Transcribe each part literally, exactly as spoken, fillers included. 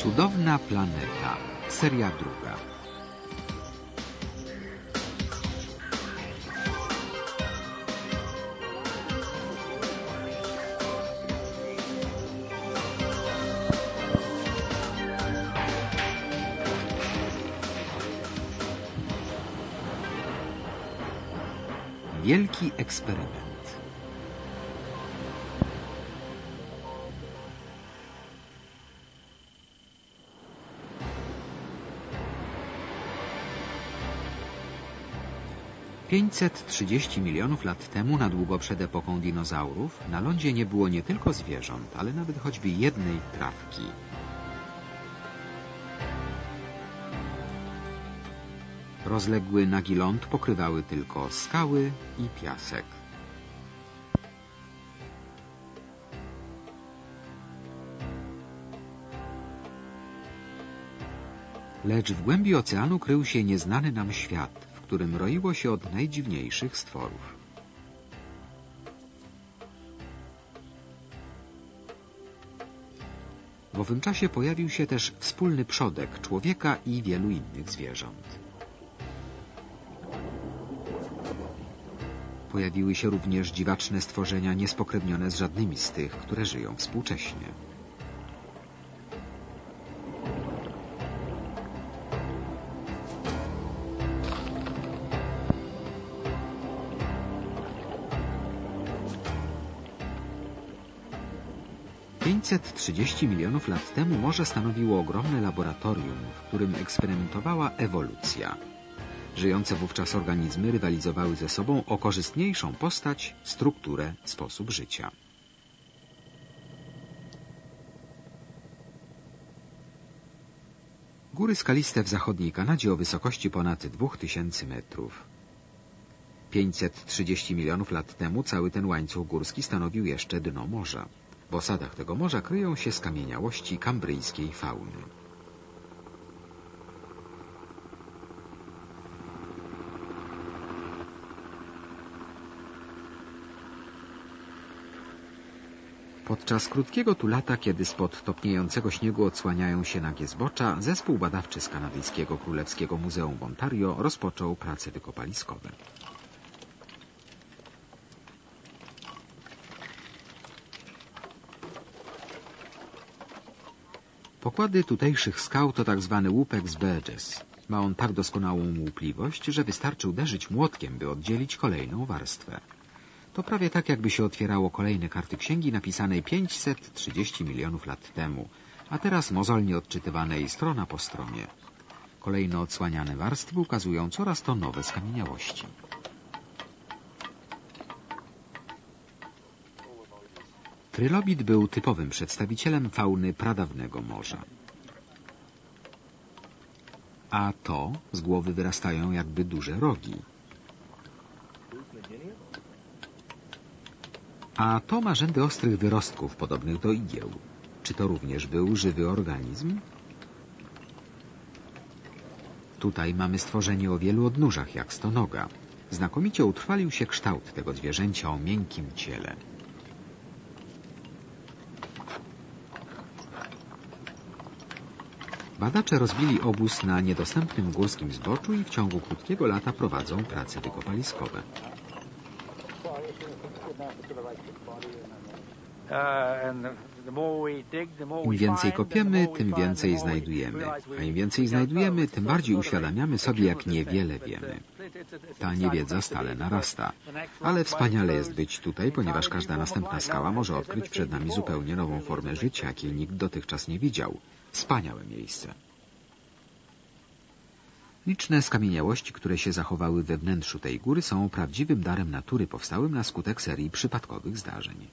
Cudowna planeta. Seria druga. Wielki eksperyment. pięćset trzydzieści milionów lat temu, na długo przed epoką dinozaurów, na lądzie nie było nie tylko zwierząt, ale nawet choćby jednej trawki. Rozległy nagi ląd pokrywały tylko skały i piasek. Lecz w głębi oceanu krył się nieznany nam świat, w którym roiło się od najdziwniejszych stworów. W owym czasie pojawił się też wspólny przodek człowieka i wielu innych zwierząt. Pojawiły się również dziwaczne stworzenia niespokrewnione z żadnymi z tych, które żyją współcześnie. pięćset trzydzieści milionów lat temu morze stanowiło ogromne laboratorium, w którym eksperymentowała ewolucja. Żyjące wówczas organizmy rywalizowały ze sobą o korzystniejszą postać, strukturę, sposób życia. Góry skaliste w zachodniej Kanadzie o wysokości ponad dwóch tysięcy metrów. pięćset trzydzieści milionów lat temu cały ten łańcuch górski stanowił jeszcze dno morza. W osadach tego morza kryją się skamieniałości kambryjskiej fauny. Podczas krótkiego tu lata, kiedy spod topniejącego śniegu odsłaniają się nagie zbocza, zespół badawczy z kanadyjskiego Królewskiego Muzeum w Ontario rozpoczął prace wykopaliskowe. Pokłady tutejszych skał to tak zwany łupek z Burgess. Ma on tak doskonałą łupliwość, że wystarczy uderzyć młotkiem, by oddzielić kolejną warstwę. To prawie tak, jakby się otwierało kolejne karty księgi napisanej pięćset trzydzieści milionów lat temu, a teraz mozolnie odczytywanej strona po stronie. Kolejno odsłaniane warstwy ukazują coraz to nowe skamieniałości. Trylobit był typowym przedstawicielem fauny pradawnego morza. A to z głowy wyrastają jakby duże rogi. A to ma rzędy ostrych wyrostków podobnych do igieł. Czy to również był żywy organizm? Tutaj mamy stworzenie o wielu odnóżach, jak stonoga. Znakomicie utrwalił się kształt tego zwierzęcia o miękkim ciele. Badacze rozbili obóz na niedostępnym górskim zboczu i w ciągu krótkiego lata prowadzą prace wykopaliskowe. Im więcej kopiemy, tym więcej znajdujemy. A im więcej znajdujemy, tym bardziej uświadamiamy sobie, jak niewiele wiemy. Ta niewiedza stale narasta. Ale wspaniale jest być tutaj, ponieważ każda następna skała może odkryć przed nami zupełnie nową formę życia, jakiej nikt dotychczas nie widział. Wspaniałe miejsce. Liczne skamieniałości, które się zachowały we wnętrzu tej góry, są prawdziwym darem natury powstałym na skutek serii przypadkowych zdarzeń.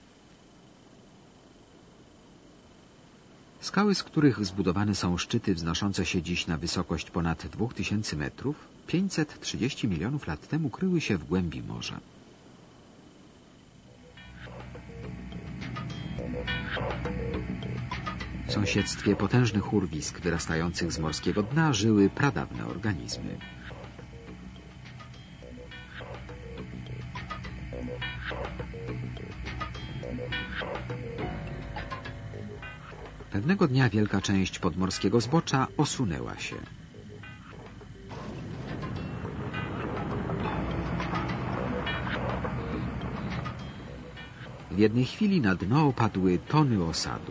Skały, z których zbudowane są szczyty wznoszące się dziś na wysokość ponad dwóch tysięcy metrów, pięćset trzydzieści milionów lat temu kryły się w głębi morza. W sąsiedztwie potężnych urwisk wyrastających z morskiego dna żyły pradawne organizmy. Pewnego dnia wielka część podmorskiego zbocza osunęła się. W jednej chwili na dno opadły tony osadu.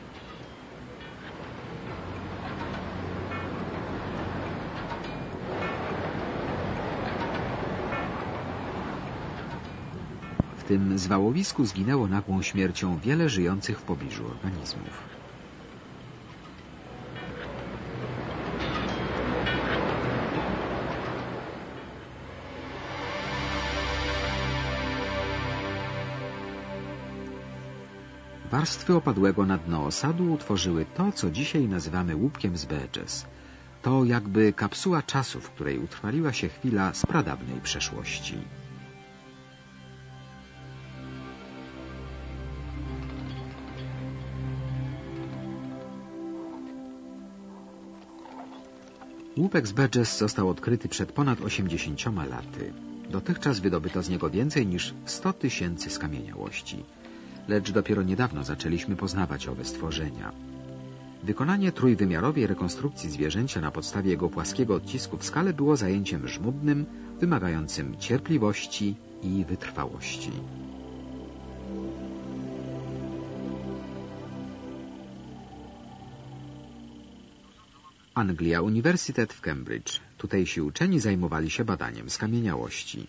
W tym zwałowisku zginęło nagłą śmiercią wiele żyjących w pobliżu organizmów. Warstwy opadłego na dno osadu utworzyły to, co dzisiaj nazywamy łupkiem z Burgess. To jakby kapsuła czasu, w której utrwaliła się chwila z pradawnej przeszłości. Łupek z Burgess został odkryty przed ponad osiemdziesięcioma laty. Dotychczas wydobyto z niego więcej niż sto tysięcy skamieniałości. Lecz dopiero niedawno zaczęliśmy poznawać owe stworzenia. Wykonanie trójwymiarowej rekonstrukcji zwierzęcia na podstawie jego płaskiego odcisku w skale było zajęciem żmudnym, wymagającym cierpliwości i wytrwałości. Anglia, Uniwersytet w Cambridge. Tutejsi uczeni zajmowali się badaniem skamieniałości.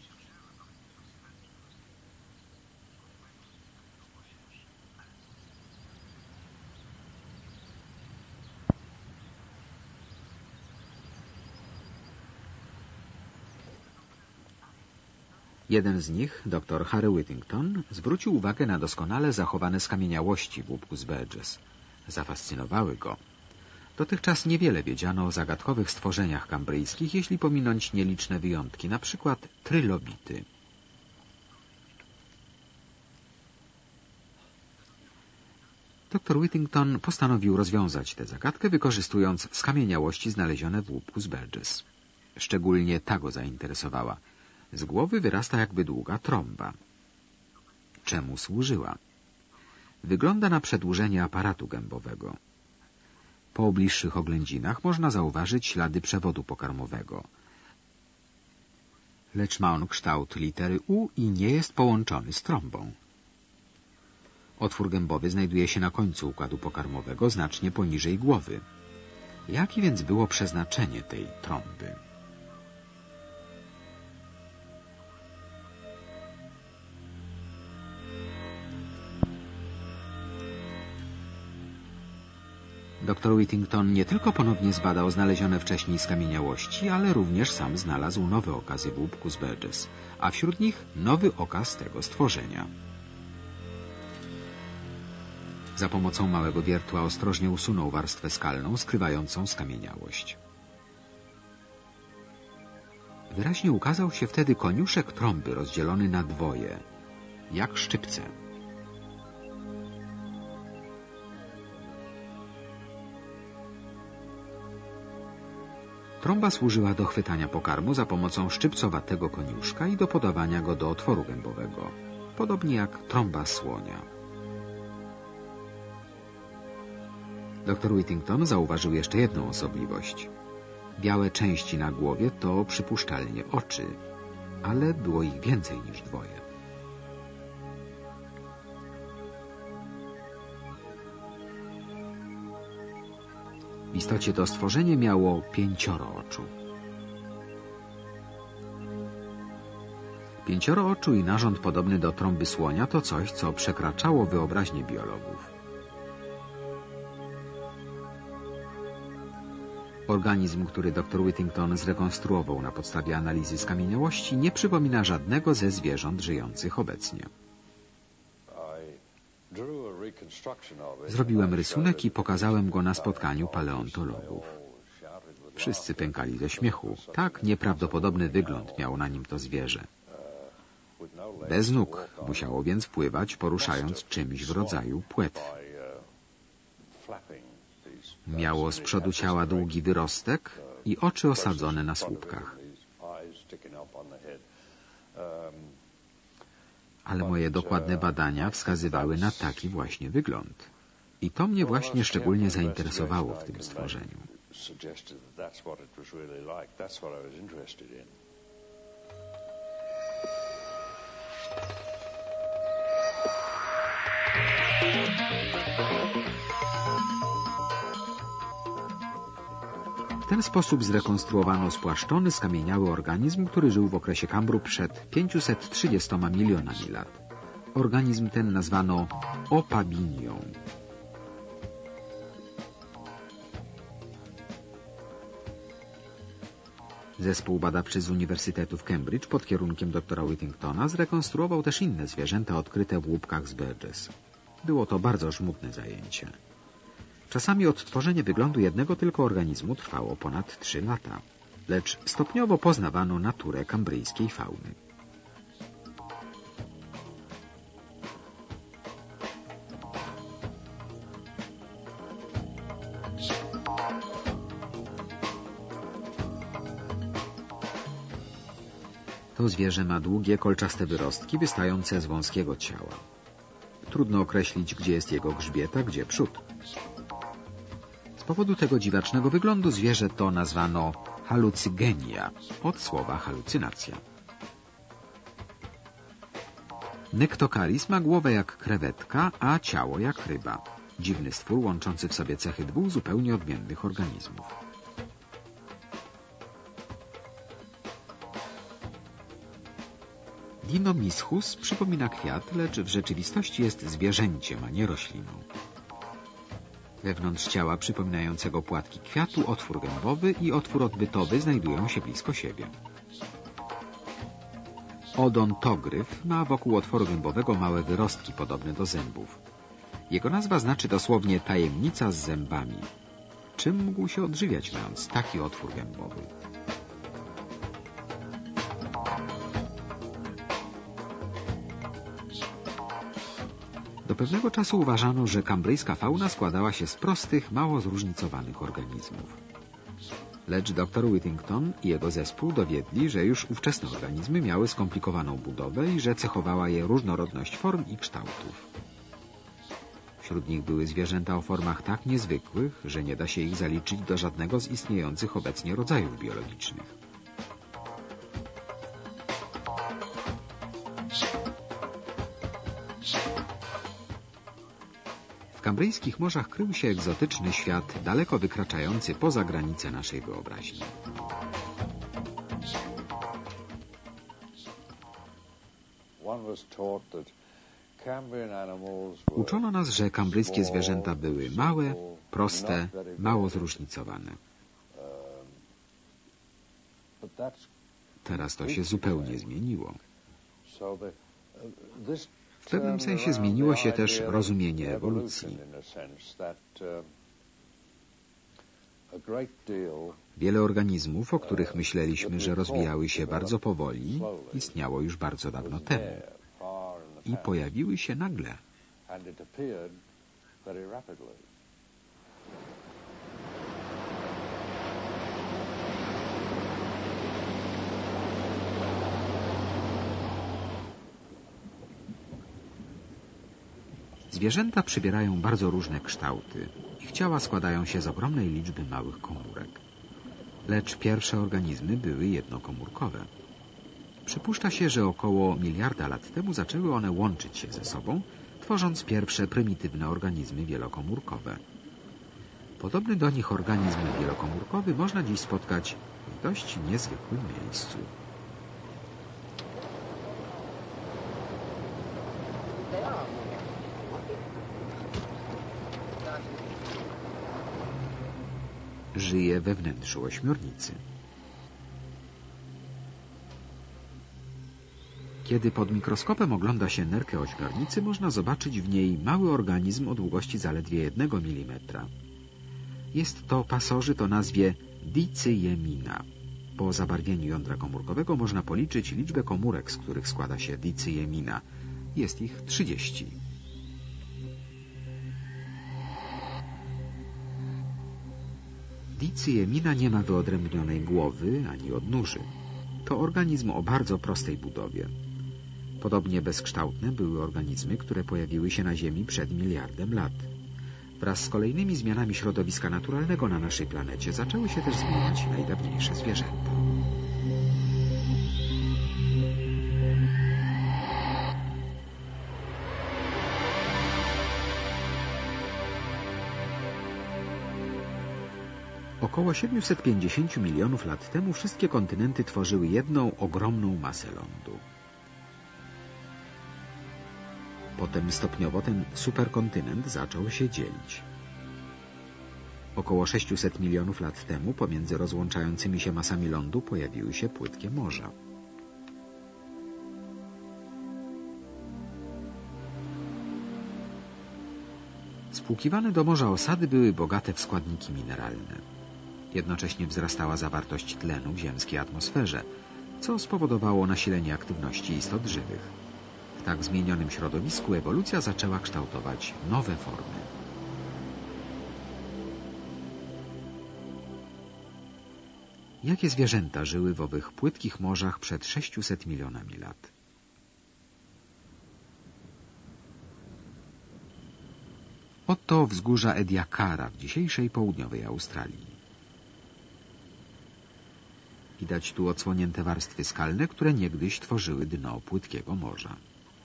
Jeden z nich, dr Harry Whittington, zwrócił uwagę na doskonale zachowane skamieniałości w łupku z Burgess. Zafascynowały go. Dotychczas niewiele wiedziano o zagadkowych stworzeniach kambryjskich, jeśli pominąć nieliczne wyjątki, na przykład trylobity. Dr Whittington postanowił rozwiązać tę zagadkę, wykorzystując skamieniałości znalezione w łupku z Burgess. Szczególnie ta go zainteresowała. Z głowy wyrasta jakby długa trąba. Czemu służyła? Wygląda na przedłużenie aparatu gębowego. Po bliższych oględzinach można zauważyć ślady przewodu pokarmowego. Lecz ma on kształt litery U i nie jest połączony z trąbą. Otwór gębowy znajduje się na końcu układu pokarmowego, znacznie poniżej głowy. Jakie więc było przeznaczenie tej trąby? Doktor Whittington nie tylko ponownie zbadał znalezione wcześniej skamieniałości, ale również sam znalazł nowe okazy w łupku z Burgess, a wśród nich nowy okaz tego stworzenia. Za pomocą małego wiertła ostrożnie usunął warstwę skalną skrywającą skamieniałość. Wyraźnie ukazał się wtedy koniuszek trąby rozdzielony na dwoje, jak szczypce. Trąba służyła do chwytania pokarmu za pomocą szczypcowatego koniuszka i do podawania go do otworu gębowego, podobnie jak trąba słonia. Doktor Whittington zauważył jeszcze jedną osobliwość. Białe części na głowie to przypuszczalnie oczy, ale było ich więcej niż dwoje. W istocie to stworzenie miało pięcioro oczu. Pięcioro oczu i narząd podobny do trąby słonia to coś, co przekraczało wyobraźnię biologów. Organizm, który dr Whittington zrekonstruował na podstawie analizy skamieniałości, nie przypomina żadnego ze zwierząt żyjących obecnie. Zrobiłem rysunek i pokazałem go na spotkaniu paleontologów. Wszyscy pękali ze śmiechu. Tak nieprawdopodobny wygląd miało na nim to zwierzę. Bez nóg, musiało więc pływać, poruszając czymś w rodzaju płetw. Miało z przodu ciała długi wyrostek i oczy osadzone na słupkach. Ale moje dokładne badania wskazywały na taki właśnie wygląd. I to mnie właśnie szczególnie zainteresowało w tym stworzeniu. W ten sposób zrekonstruowano spłaszczony, skamieniały organizm, który żył w okresie Kambru przed pięciuset trzydziestoma milionami lat. Organizm ten nazwano opabinią. Zespół badawczy z Uniwersytetu w Cambridge pod kierunkiem doktora Whittingtona zrekonstruował też inne zwierzęta odkryte w łupkach z Burgess. Było to bardzo żmudne zajęcie. Czasami odtworzenie wyglądu jednego tylko organizmu trwało ponad trzy lata, lecz stopniowo poznawano naturę kambryjskiej fauny. To zwierzę ma długie, kolczaste wyrostki wystające z wąskiego ciała. Trudno określić, gdzie jest jego grzbiet, a gdzie przód. Z powodu tego dziwacznego wyglądu zwierzę to nazwano halucygenia, od słowa halucynacja. Nectocaris ma głowę jak krewetka, a ciało jak ryba. Dziwny stwór łączący w sobie cechy dwóch zupełnie odmiennych organizmów. Dinomischus przypomina kwiat, lecz w rzeczywistości jest zwierzęciem, a nie rośliną. Wewnątrz ciała przypominającego płatki kwiatu otwór gębowy i otwór odbytowy znajdują się blisko siebie. Odontogryf ma wokół otworu gębowego małe wyrostki podobne do zębów. Jego nazwa znaczy dosłownie tajemnica z zębami. Czym mógł się odżywiać, mając taki otwór gębowy? Do pewnego czasu uważano, że kambryjska fauna składała się z prostych, mało zróżnicowanych organizmów. Lecz dr Whittington i jego zespół dowiedli, że już ówczesne organizmy miały skomplikowaną budowę i że cechowała je różnorodność form i kształtów. Wśród nich były zwierzęta o formach tak niezwykłych, że nie da się ich zaliczyć do żadnego z istniejących obecnie rodzajów biologicznych. W kambryjskich morzach krył się egzotyczny świat, daleko wykraczający poza granice naszej wyobraźni. Uczono nas, że kambryjskie zwierzęta były małe, proste, mało zróżnicowane. Teraz to się zupełnie zmieniło. W pewnym sensie zmieniło się też rozumienie ewolucji. Wiele organizmów, o których myśleliśmy, że rozwijały się bardzo powoli, istniało już bardzo dawno temu. I pojawiły się nagle. Zwierzęta przybierają bardzo różne kształty. Ich ciała składają się z ogromnej liczby małych komórek. Lecz pierwsze organizmy były jednokomórkowe. Przypuszcza się, że około miliarda lat temu zaczęły one łączyć się ze sobą, tworząc pierwsze prymitywne organizmy wielokomórkowe. Podobny do nich organizm wielokomórkowy można dziś spotkać w dość niezwykłym miejscu. Żyje we wnętrzu ośmiornicy. Kiedy pod mikroskopem ogląda się nerkę ośmiornicy, można zobaczyć w niej mały organizm o długości zaledwie jednego milimetra. Jest to pasożyt o nazwie dicyjemina. Po zabarwieniu jądra komórkowego można policzyć liczbę komórek, z których składa się dicyjemina. Jest ich trzydzieści. Dicyjemina nie ma wyodrębnionej głowy ani odnóży. To organizm o bardzo prostej budowie. Podobnie bezkształtne były organizmy, które pojawiły się na Ziemi przed miliardem lat. Wraz z kolejnymi zmianami środowiska naturalnego na naszej planecie zaczęły się też zmieniać najdawniejsze zwierzęta. Około siedemset pięćdziesiąt milionów lat temu wszystkie kontynenty tworzyły jedną ogromną masę lądu. Potem stopniowo ten superkontynent zaczął się dzielić. Około sześćset milionów lat temu pomiędzy rozłączającymi się masami lądu pojawiły się płytkie morza. Spłukiwane do morza osady były bogate w składniki mineralne. Jednocześnie wzrastała zawartość tlenu w ziemskiej atmosferze, co spowodowało nasilenie aktywności istot żywych. W tak zmienionym środowisku ewolucja zaczęła kształtować nowe formy. Jakie zwierzęta żyły w owych płytkich morzach przed sześciuset milionami lat? Oto wzgórza Ediacara w dzisiejszej południowej Australii. Widać tu odsłonięte warstwy skalne, które niegdyś tworzyły dno płytkiego morza.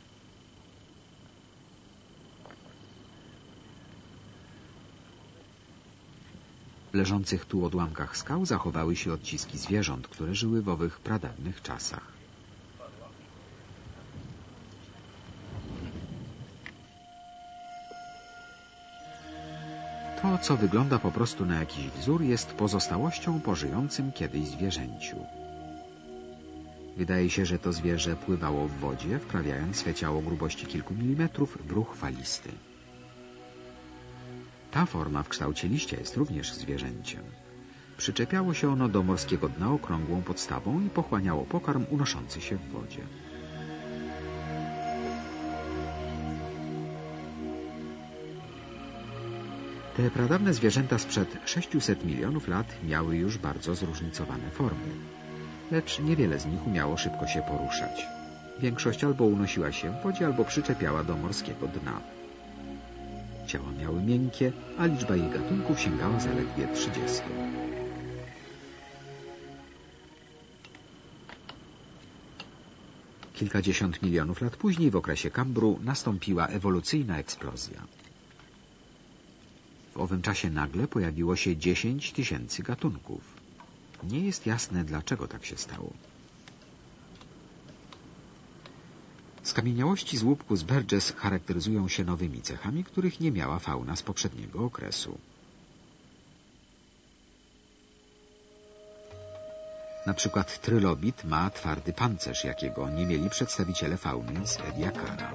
W leżących tu odłamkach skał zachowały się odciski zwierząt, które żyły w owych pradawnych czasach. To, co wygląda po prostu na jakiś wzór, jest pozostałością po żyjącym kiedyś zwierzęciu. Wydaje się, że to zwierzę pływało w wodzie, wprawiając swe ciało grubości kilku milimetrów w ruch falisty. Ta forma w kształcie liścia jest również zwierzęciem. Przyczepiało się ono do morskiego dna okrągłą podstawą i pochłaniało pokarm unoszący się w wodzie. Te pradawne zwierzęta sprzed sześciuset milionów lat miały już bardzo zróżnicowane formy, lecz niewiele z nich umiało szybko się poruszać. Większość albo unosiła się w wodzie, albo przyczepiała do morskiego dna. Ciała miały miękkie, a liczba ich gatunków sięgała zaledwie trzydziestu. Kilkadziesiąt milionów lat później, w okresie Kambru, nastąpiła ewolucyjna eksplozja. W owym czasie nagle pojawiło się dziesięć tysięcy gatunków. Nie jest jasne, dlaczego tak się stało. Skamieniałości z łupku z Burgess charakteryzują się nowymi cechami, których nie miała fauna z poprzedniego okresu. Na przykład trylobit ma twardy pancerz, jakiego nie mieli przedstawiciele fauny z Ediacara.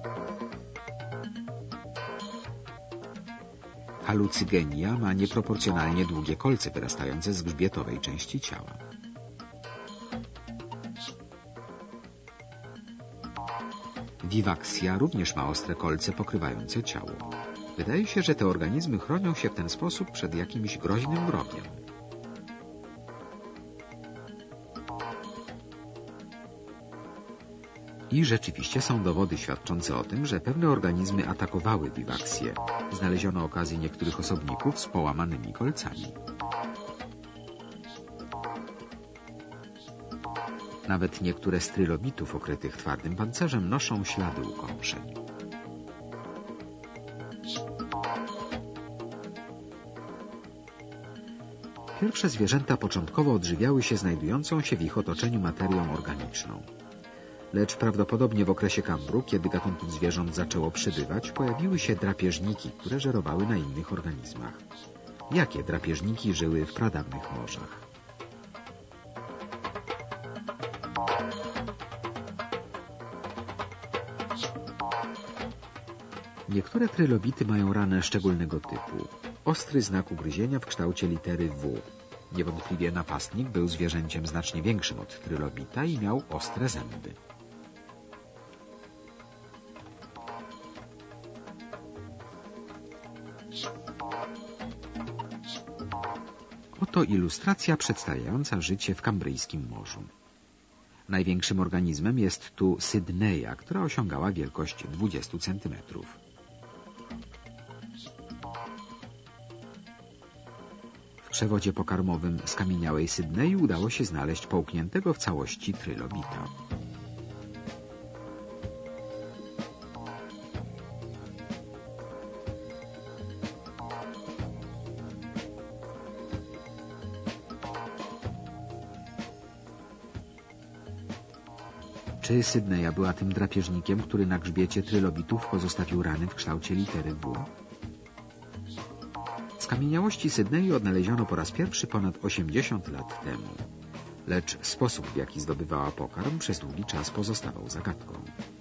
Halucygenia ma nieproporcjonalnie długie kolce wyrastające z grzbietowej części ciała. Vivaxia również ma ostre kolce pokrywające ciało. Wydaje się, że te organizmy chronią się w ten sposób przed jakimś groźnym wrogiem. I rzeczywiście są dowody świadczące o tym, że pewne organizmy atakowały Vivaxię. Znaleziono okazję niektórych osobników z połamanymi kolcami. Nawet niektóre z trylobitów okrytych twardym pancerzem noszą ślady ukąszeń. Pierwsze zwierzęta początkowo odżywiały się znajdującą się w ich otoczeniu materią organiczną. Lecz prawdopodobnie w okresie Kambru, kiedy gatunków zwierząt zaczęło przybywać, pojawiły się drapieżniki, które żerowały na innych organizmach. Jakie drapieżniki żyły w pradawnych morzach? Niektóre trylobity mają ranę szczególnego typu. Ostry znak ugryzienia w kształcie litery W. Niewątpliwie napastnik był zwierzęciem znacznie większym od trylobita i miał ostre zęby. Oto ilustracja przedstawiająca życie w kambryjskim morzu. Największym organizmem jest tu Sydneya, która osiągała wielkość dwudziestu centymetrów. przewodzie pokarmowym skamieniałej Sydney udało się znaleźć połkniętego w całości trylobita. Czy Sydneya była tym drapieżnikiem, który na grzbiecie trylobitów pozostawił rany w kształcie litery W? Skamieniałości Sydney odnaleziono po raz pierwszy ponad osiemdziesiąt lat temu, lecz sposób, w jaki zdobywała pokarm, przez długi czas pozostawał zagadką.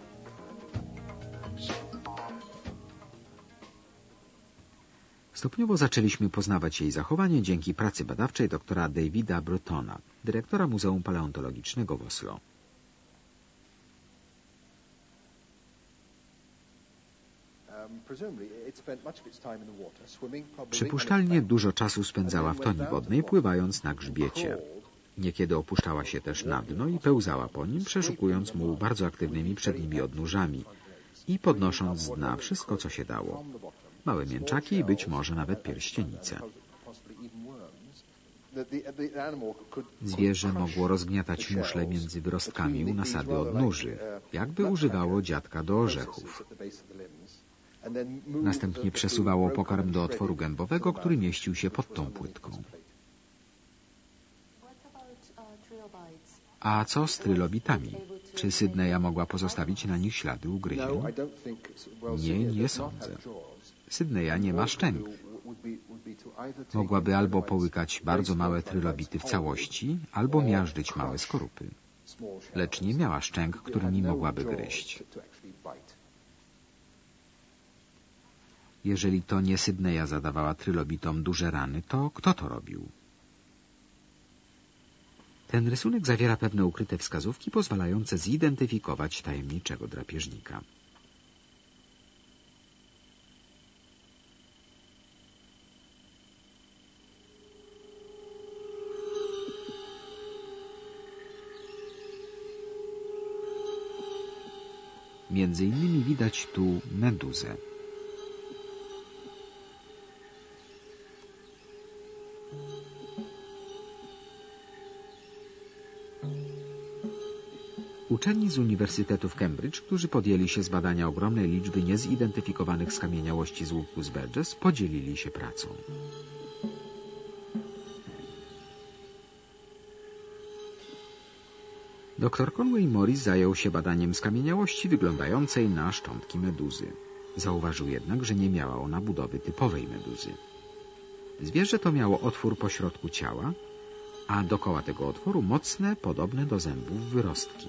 Stopniowo zaczęliśmy poznawać jej zachowanie dzięki pracy badawczej doktora Davida Brutona, dyrektora Muzeum Paleontologicznego w Oslo. Przypuszczalnie dużo czasu spędzała w toni wodnej, pływając na grzbiecie. Niekiedy opuszczała się też na dno i pełzała po nim, przeszukując muł bardzo aktywnymi przednimi odnóżami i podnosząc z dna wszystko, co się dało. Małe mięczaki i być może nawet pierścienice. Zwierzę mogło rozgniatać muszle między wyrostkami u nasady odnóży, jakby używało dziadka do orzechów. Następnie przesuwało pokarm do otworu gębowego, który mieścił się pod tą płytką. A co z trylobitami? Czy Sydneya mogła pozostawić na nich ślady ugryzień? Nie, nie sądzę. Sydneya nie ma szczęk. Mogłaby albo połykać bardzo małe trylobity w całości, albo miażdżyć małe skorupy. Lecz nie miała szczęk, którymi mogłaby gryźć. Jeżeli to nie Sydneya zadawała trylobitom duże rany, to kto to robił? Ten rysunek zawiera pewne ukryte wskazówki pozwalające zidentyfikować tajemniczego drapieżnika. Między innymi widać tu meduzę. Uczeni z Uniwersytetu w Cambridge, którzy podjęli się zbadania ogromnej liczby niezidentyfikowanych skamieniałości z łuku z Burgess, podzielili się pracą. Doktor Conway Morris zajął się badaniem skamieniałości wyglądającej na szczątki meduzy. Zauważył jednak, że nie miała ona budowy typowej meduzy. Zwierzę to miało otwór pośrodku ciała, a dokoła tego otworu mocne, podobne do zębów wyrostki.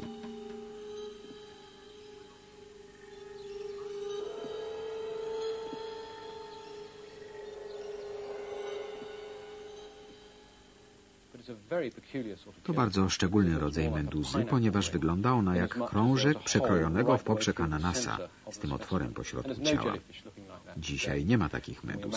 To bardzo szczególny rodzaj meduzy, ponieważ wygląda ona jak krążek przekrojonego w poprzek ananasa z tym otworem pośrodku ciała. Dzisiaj nie ma takich meduz.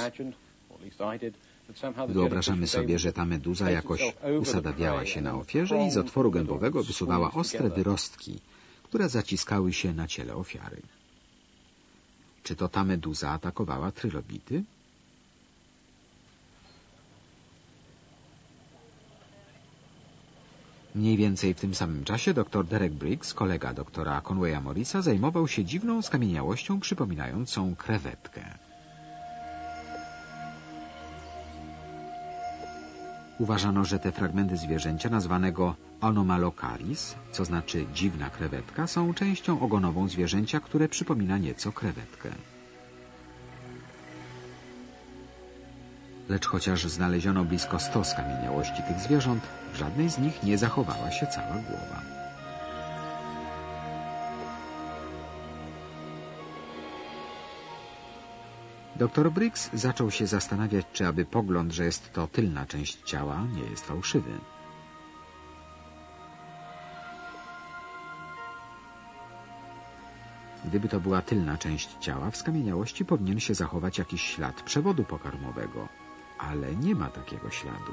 Wyobrażamy sobie, że ta meduza jakoś usadawiała się na ofierze i z otworu gębowego wysuwała ostre wyrostki, które zaciskały się na ciele ofiary. Czy to ta meduza atakowała trylobity? Mniej więcej w tym samym czasie dr Derek Briggs, kolega doktora Conwaya Morrisa, zajmował się dziwną skamieniałością przypominającą krewetkę. Uważano, że te fragmenty zwierzęcia nazwanego Anomalocaris, co znaczy dziwna krewetka, są częścią ogonową zwierzęcia, które przypomina nieco krewetkę. Lecz chociaż znaleziono blisko sto skamieniałości tych zwierząt, w żadnej z nich nie zachowała się cała głowa. Doktor Briggs zaczął się zastanawiać, czy aby pogląd, że jest to tylna część ciała, nie jest fałszywy. Gdyby to była tylna część ciała, w skamieniałości powinien się zachować jakiś ślad przewodu pokarmowego, ale nie ma takiego śladu.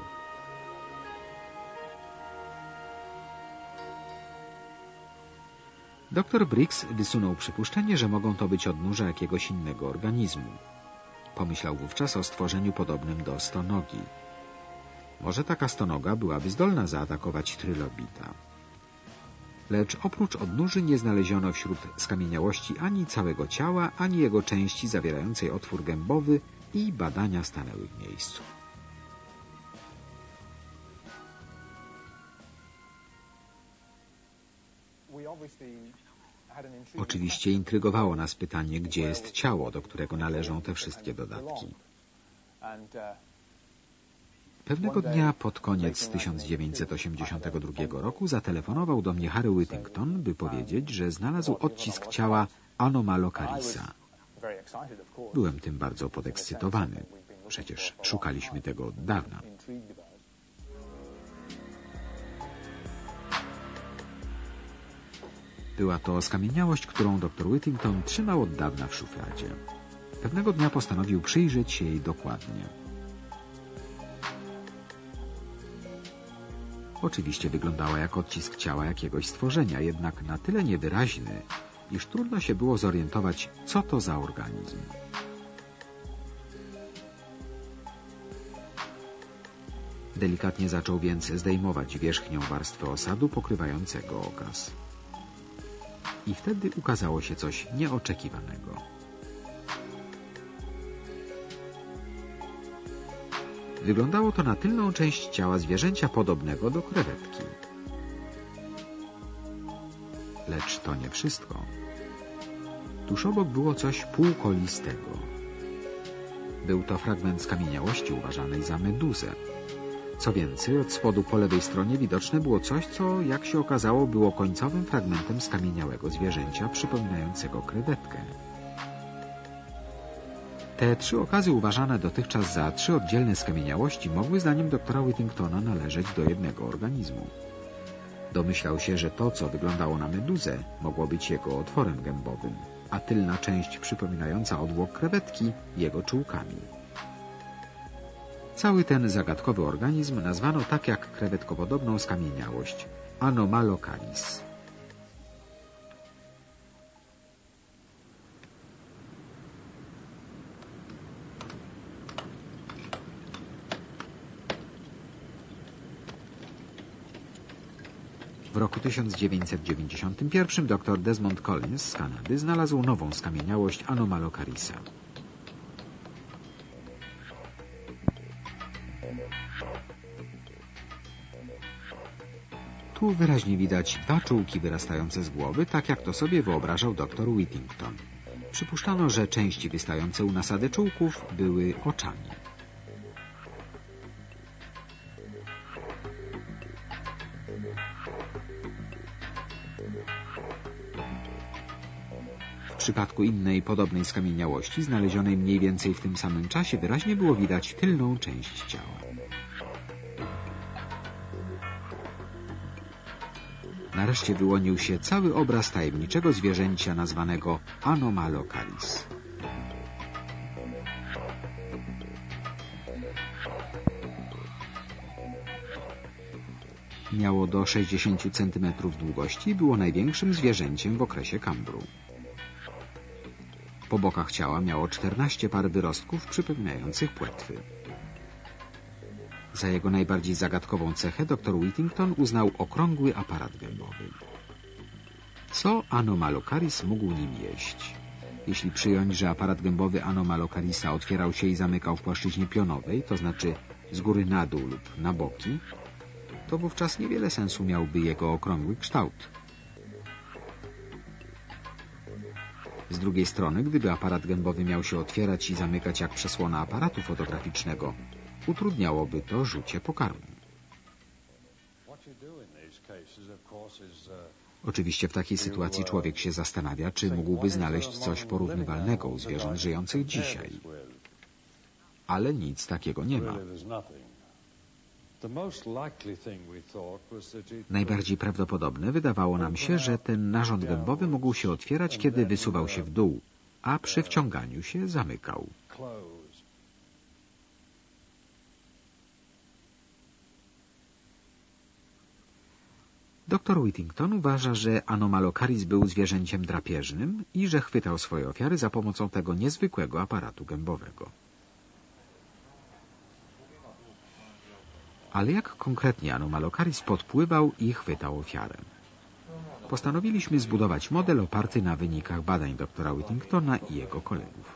Doktor Briggs wysunął przypuszczenie, że mogą to być odnóża jakiegoś innego organizmu. Pomyślał wówczas o stworzeniu podobnym do stonogi. Może taka stonoga byłaby zdolna zaatakować trylobita. Lecz oprócz odnóży nie znaleziono wśród skamieniałości ani całego ciała, ani jego części zawierającej otwór gębowy i badania stanęły w miejscu. Oczywiście intrygowało nas pytanie, gdzie jest ciało, do którego należą te wszystkie dodatki. Pewnego dnia pod koniec tysiąc dziewięćset osiemdziesiątego drugiego roku zatelefonował do mnie Harry Whittington, by powiedzieć, że znalazł odcisk ciała Anomalocarisa. Byłem tym bardzo podekscytowany. Przecież szukaliśmy tego od dawna. Była to skamieniałość, którą dr Whittington trzymał od dawna w szufladzie. Pewnego dnia postanowił przyjrzeć się jej dokładnie. Oczywiście wyglądała jak odcisk ciała jakiegoś stworzenia, jednak na tyle niewyraźny, iż trudno się było zorientować, co to za organizm. Delikatnie zaczął więc zdejmować wierzchnią warstwę osadu pokrywającego okaz. I wtedy ukazało się coś nieoczekiwanego. Wyglądało to na tylną część ciała zwierzęcia podobnego do krewetki. Lecz to nie wszystko. Tuż obok było coś półkolistego. Był to fragment skamieniałości uważanej za meduzę. Co więcej, od spodu po lewej stronie widoczne było coś, co, jak się okazało, było końcowym fragmentem skamieniałego zwierzęcia przypominającego krewetkę. Te trzy okazy, uważane dotychczas za trzy oddzielne skamieniałości, mogły zdaniem doktora Whittingtona należeć do jednego organizmu. Domyślał się, że to, co wyglądało na meduzę, mogło być jego otworem gębowym, a tylna część przypominająca odwłok krewetki jego czułkami. Cały ten zagadkowy organizm nazwano tak jak krewetkopodobną skamieniałość — Anomalocaris. W roku tysiąc dziewięćset dziewięćdziesiątym pierwszym dr Desmond Collins z Kanady znalazł nową skamieniałość Anomalocarisa. Tu wyraźnie widać dwa czułki wyrastające z głowy, tak jak to sobie wyobrażał dr Whittington. Przypuszczano, że części wystające u nasady czułków były oczami. W przypadku innej podobnej skamieniałości, znalezionej mniej więcej w tym samym czasie, wyraźnie było widać tylną część ciała. Nareszcie wyłonił się cały obraz tajemniczego zwierzęcia nazwanego Anomalocaris. Miało do sześćdziesięciu centymetrów długości i było największym zwierzęciem w okresie Kambru. Po bokach ciała miało czternaście par wyrostków przypominających płetwy. Za jego najbardziej zagadkową cechę dr Whittington uznał okrągły aparat gębowy. Co Anomalocaris mógł nim jeść? Jeśli przyjąć, że aparat gębowy Anomalocarisa otwierał się i zamykał w płaszczyźnie pionowej, to znaczy z góry na dół lub na boki, to wówczas niewiele sensu miałby jego okrągły kształt. Z drugiej strony, gdyby aparat gębowy miał się otwierać i zamykać jak przesłona aparatu fotograficznego, utrudniałoby to rzucie pokarmu. Oczywiście w takiej sytuacji człowiek się zastanawia, czy mógłby znaleźć coś porównywalnego u zwierząt żyjących dzisiaj. Ale nic takiego nie ma. Najbardziej prawdopodobne wydawało nam się, że ten narząd gębowy mógł się otwierać, kiedy wysuwał się w dół, a przy wciąganiu się zamykał. Doktor Whittington uważa, że Anomalocaris był zwierzęciem drapieżnym i że chwytał swoje ofiary za pomocą tego niezwykłego aparatu gębowego. Ale jak konkretnie Anomalocaris podpływał i chwytał ofiarę? Postanowiliśmy zbudować model oparty na wynikach badań doktora Whittingtona i jego kolegów.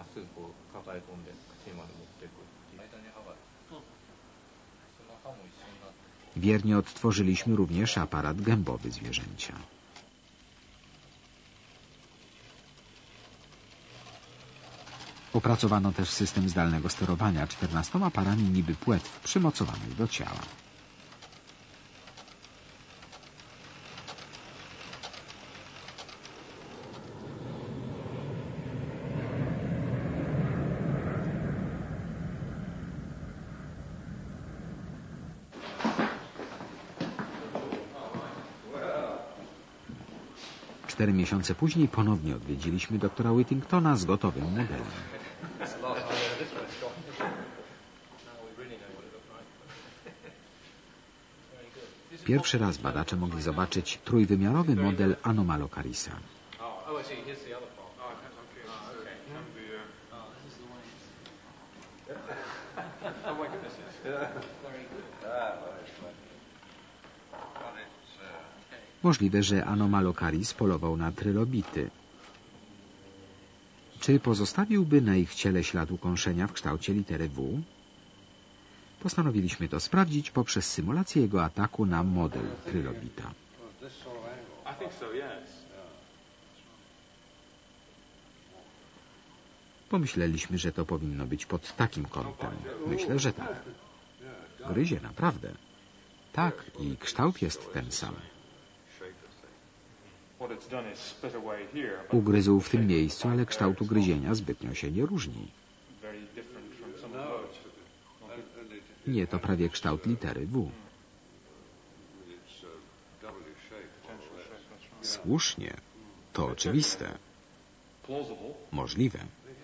Wiernie odtworzyliśmy również aparat gębowy zwierzęcia. Opracowano też system zdalnego sterowania czternastoma parami niby płetw przymocowanych do ciała. Cztery miesiące później ponownie odwiedziliśmy doktora Whittingtona z gotowym modelem. Pierwszy raz badacze mogli zobaczyć trójwymiarowy model Anomalocarisa. Możliwe, że Anomalocaris polował na trylobity. Czy pozostawiłby na ich ciele ślad ukąszenia w kształcie litery W? Postanowiliśmy to sprawdzić poprzez symulację jego ataku na model trylobita. Pomyśleliśmy, że to powinno być pod takim kątem. Myślę, że tak. Gryzie naprawdę. Tak, i kształt jest ten sam. Ugryzł w tym miejscu, ale kształt ugryzienia zbytnio się nie różni. Nie, to prawie kształt litery W. Słusznie. To oczywiste. Możliwe.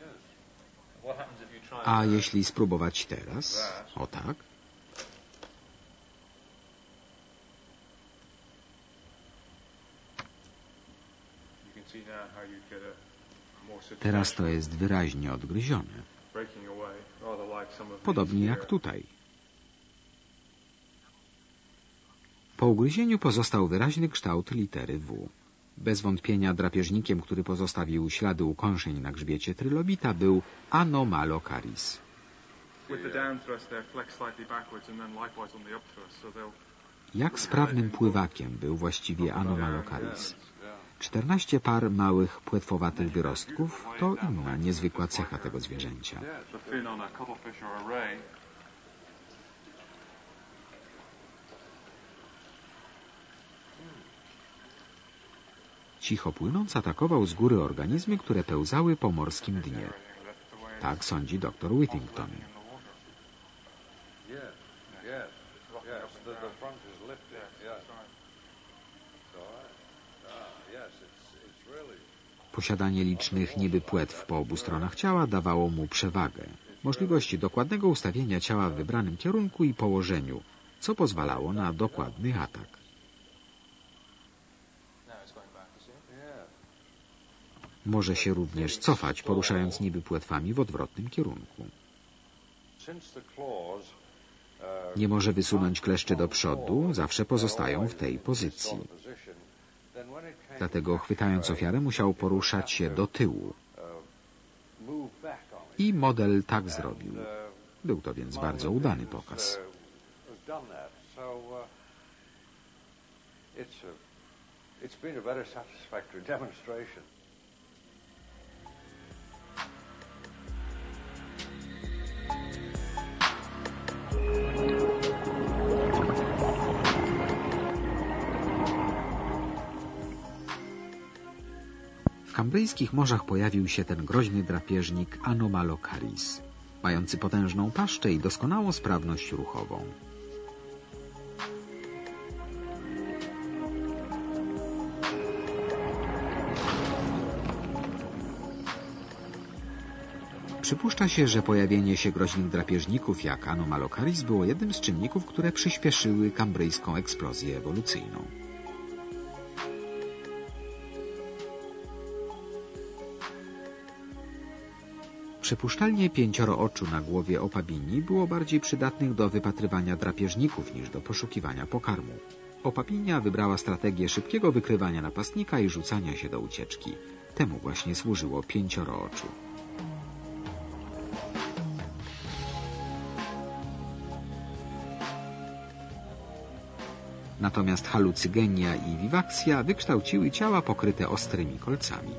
A jeśli spróbować teraz? O tak? Teraz to jest wyraźnie odgryzione. Podobnie jak tutaj. Po ugryzieniu pozostał wyraźny kształt litery W. Bez wątpienia drapieżnikiem, który pozostawił ślady ukąszeń na grzbiecie trylobita, był Anomalocaris. Jak sprawnym pływakiem był właściwie Anomalocaris? Czternaście par małych, płetwowatych wyrostków to inna niezwykła cecha tego zwierzęcia. Cicho płynąc atakował z góry organizmy, które pełzały po morskim dnie. Tak sądzi doktor Whittington. Posiadanie licznych niby płetw po obu stronach ciała dawało mu przewagę. Możliwość dokładnego ustawienia ciała w wybranym kierunku i położeniu, co pozwalało na dokładny atak. Może się również cofać, poruszając niby płetwami w odwrotnym kierunku. Nie może wysunąć kleszczy do przodu, zawsze pozostają w tej pozycji. Dlatego chwytając ofiarę musiał poruszać się do tyłu. I model tak zrobił. Był to więc bardzo udany pokaz. W kambryjskich morzach pojawił się ten groźny drapieżnik Anomalocaris, mający potężną paszczę i doskonałą sprawność ruchową. Przypuszcza się, że pojawienie się groźnych drapieżników jak Anomalocaris było jednym z czynników, które przyspieszyły kambryjską eksplozję ewolucyjną. Przypuszczalnie pięcioro oczu na głowie opabini było bardziej przydatnych do wypatrywania drapieżników niż do poszukiwania pokarmu. Opabinia wybrała strategię szybkiego wykrywania napastnika i rzucania się do ucieczki. Temu właśnie służyło pięcioro oczu. Natomiast halucygenia i wiwaksja wykształciły ciała pokryte ostrymi kolcami.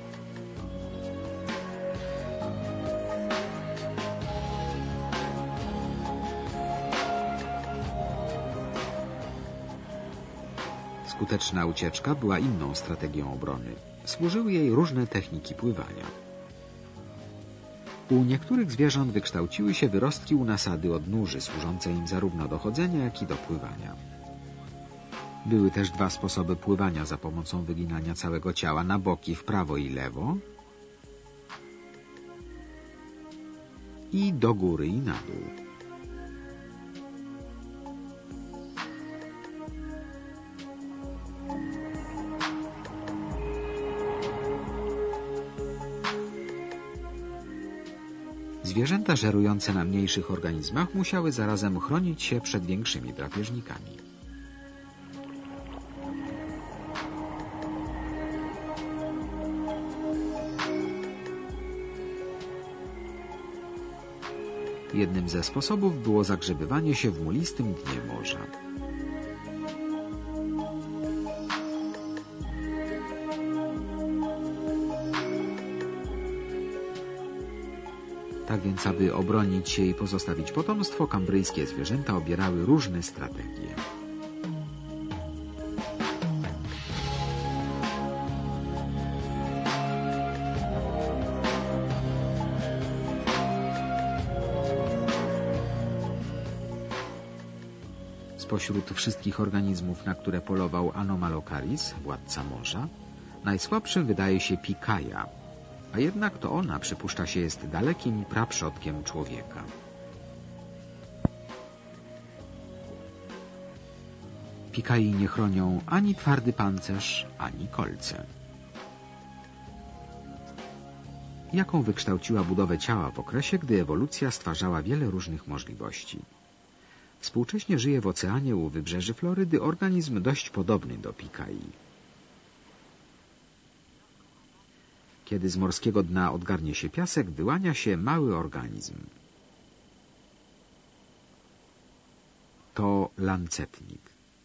Skuteczna ucieczka była inną strategią obrony. Służyły jej różne techniki pływania. U niektórych zwierząt wykształciły się wyrostki u nasady odnóży, służące im zarówno do chodzenia, jak i do pływania. Były też dwa sposoby pływania za pomocą wyginania całego ciała na boki w prawo i lewo i do góry i na dół. Zwierzęta żerujące na mniejszych organizmach musiały zarazem chronić się przed większymi drapieżnikami. Jednym ze sposobów było zagrzebywanie się w mulistym dnie morza. Tak więc, aby obronić się i pozostawić potomstwo, kambryjskie zwierzęta obierały różne strategie. Spośród wszystkich organizmów, na które polował Anomalocaris, władca morza, najsłabszym wydaje się pikaja, a jednak to ona, przypuszcza się, jest dalekim praprzodkiem człowieka. Pikai nie chronią ani twardy pancerz, ani kolce. Jaką wykształciła budowę ciała w okresie, gdy ewolucja stwarzała wiele różnych możliwości? Współcześnie żyje w oceanie u wybrzeży Florydy organizm dość podobny do pikai. Kiedy z morskiego dna odgarnie się piasek, wyłania się mały organizm. To lancetnik.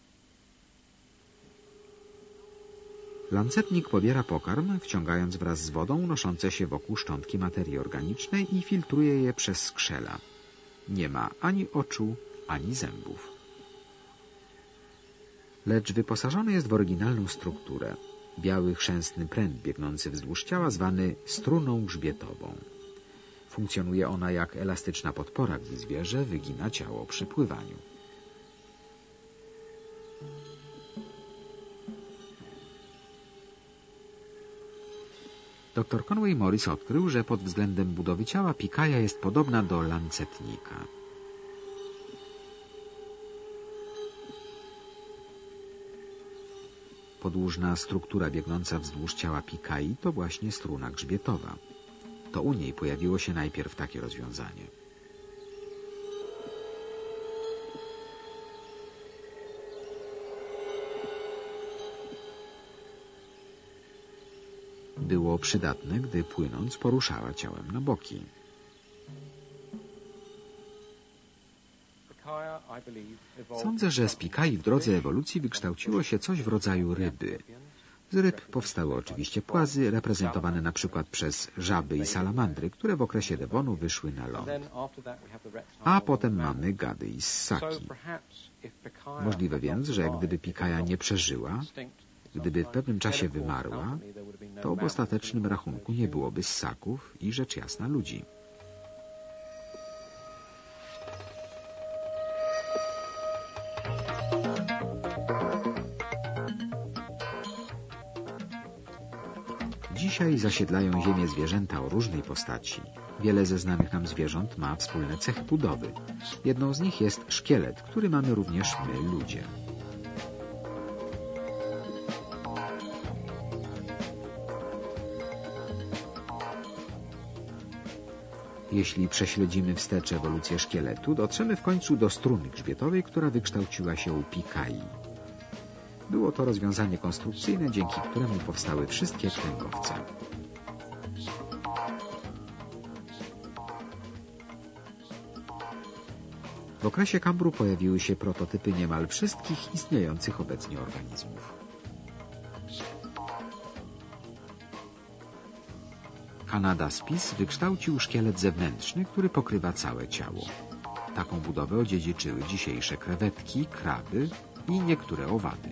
Lancetnik pobiera pokarm, wciągając wraz z wodą unoszące się wokół szczątki materii organicznej i filtruje je przez skrzela. Nie ma ani oczu, ani zębów. Lecz wyposażony jest w oryginalną strukturę. Biały, chrzęstny pręt biegnący wzdłuż ciała, zwany struną grzbietową. Funkcjonuje ona jak elastyczna podpora, gdy zwierzę wygina ciało przy pływaniu. Doktor Conway Morris odkrył, że pod względem budowy ciała pikaja jest podobna do lancetnika. Podłużna struktura biegnąca wzdłuż ciała pikai to właśnie struna grzbietowa. To u niej pojawiło się najpierw takie rozwiązanie. Było przydatne, gdy płynąc poruszała ciałem na boki. Sądzę, że z pikai w drodze ewolucji wykształciło się coś w rodzaju ryby. Z ryb powstały oczywiście płazy, reprezentowane na przykład przez żaby i salamandry, które w okresie Devonu wyszły na ląd. A potem mamy gady i ssaki. Możliwe więc, że gdyby pikaja nie przeżyła, gdyby w pewnym czasie wymarła, to w ostatecznym rachunku nie byłoby ssaków i rzecz jasna ludzi. Dzisiaj zasiedlają ziemię zwierzęta o różnej postaci. Wiele ze znanych nam zwierząt ma wspólne cechy budowy. Jedną z nich jest szkielet, który mamy również my, ludzie. Jeśli prześledzimy wstecz ewolucję szkieletu, dotrzemy w końcu do struny grzbietowej, która wykształciła się u Pikai. Było to rozwiązanie konstrukcyjne, dzięki któremu powstały wszystkie kręgowce. W okresie Kambru pojawiły się prototypy niemal wszystkich istniejących obecnie organizmów. Anadaspis wykształcił szkielet zewnętrzny, który pokrywa całe ciało. Taką budowę odziedziczyły dzisiejsze krewetki, kraby i niektóre owady.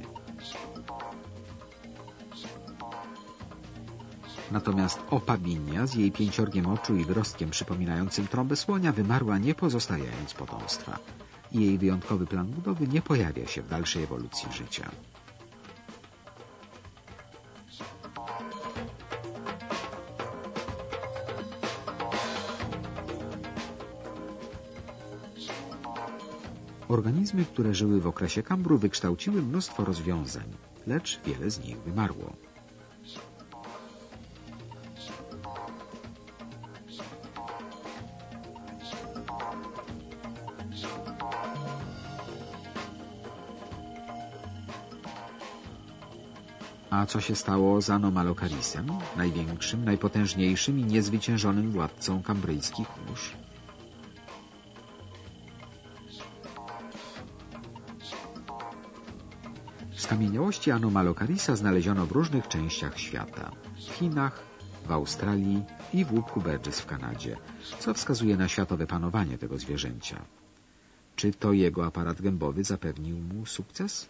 Natomiast Opabinia z jej pięciorgiem oczu i wyrostkiem przypominającym trąbę słonia wymarła, nie pozostawiając potomstwa. I jej wyjątkowy plan budowy nie pojawia się w dalszej ewolucji życia. Organizmy, które żyły w okresie Kambru, wykształciły mnóstwo rozwiązań, lecz wiele z nich wymarło. A co się stało z Anomalocarisem, największym, najpotężniejszym i niezwyciężonym władcą kambryjskich mórz? Skamieniałości Anomalocarisa znaleziono w różnych częściach świata. W Chinach, w Australii i w łupku Burgess w Kanadzie, co wskazuje na światowe panowanie tego zwierzęcia. Czy to jego aparat gębowy zapewnił mu sukces?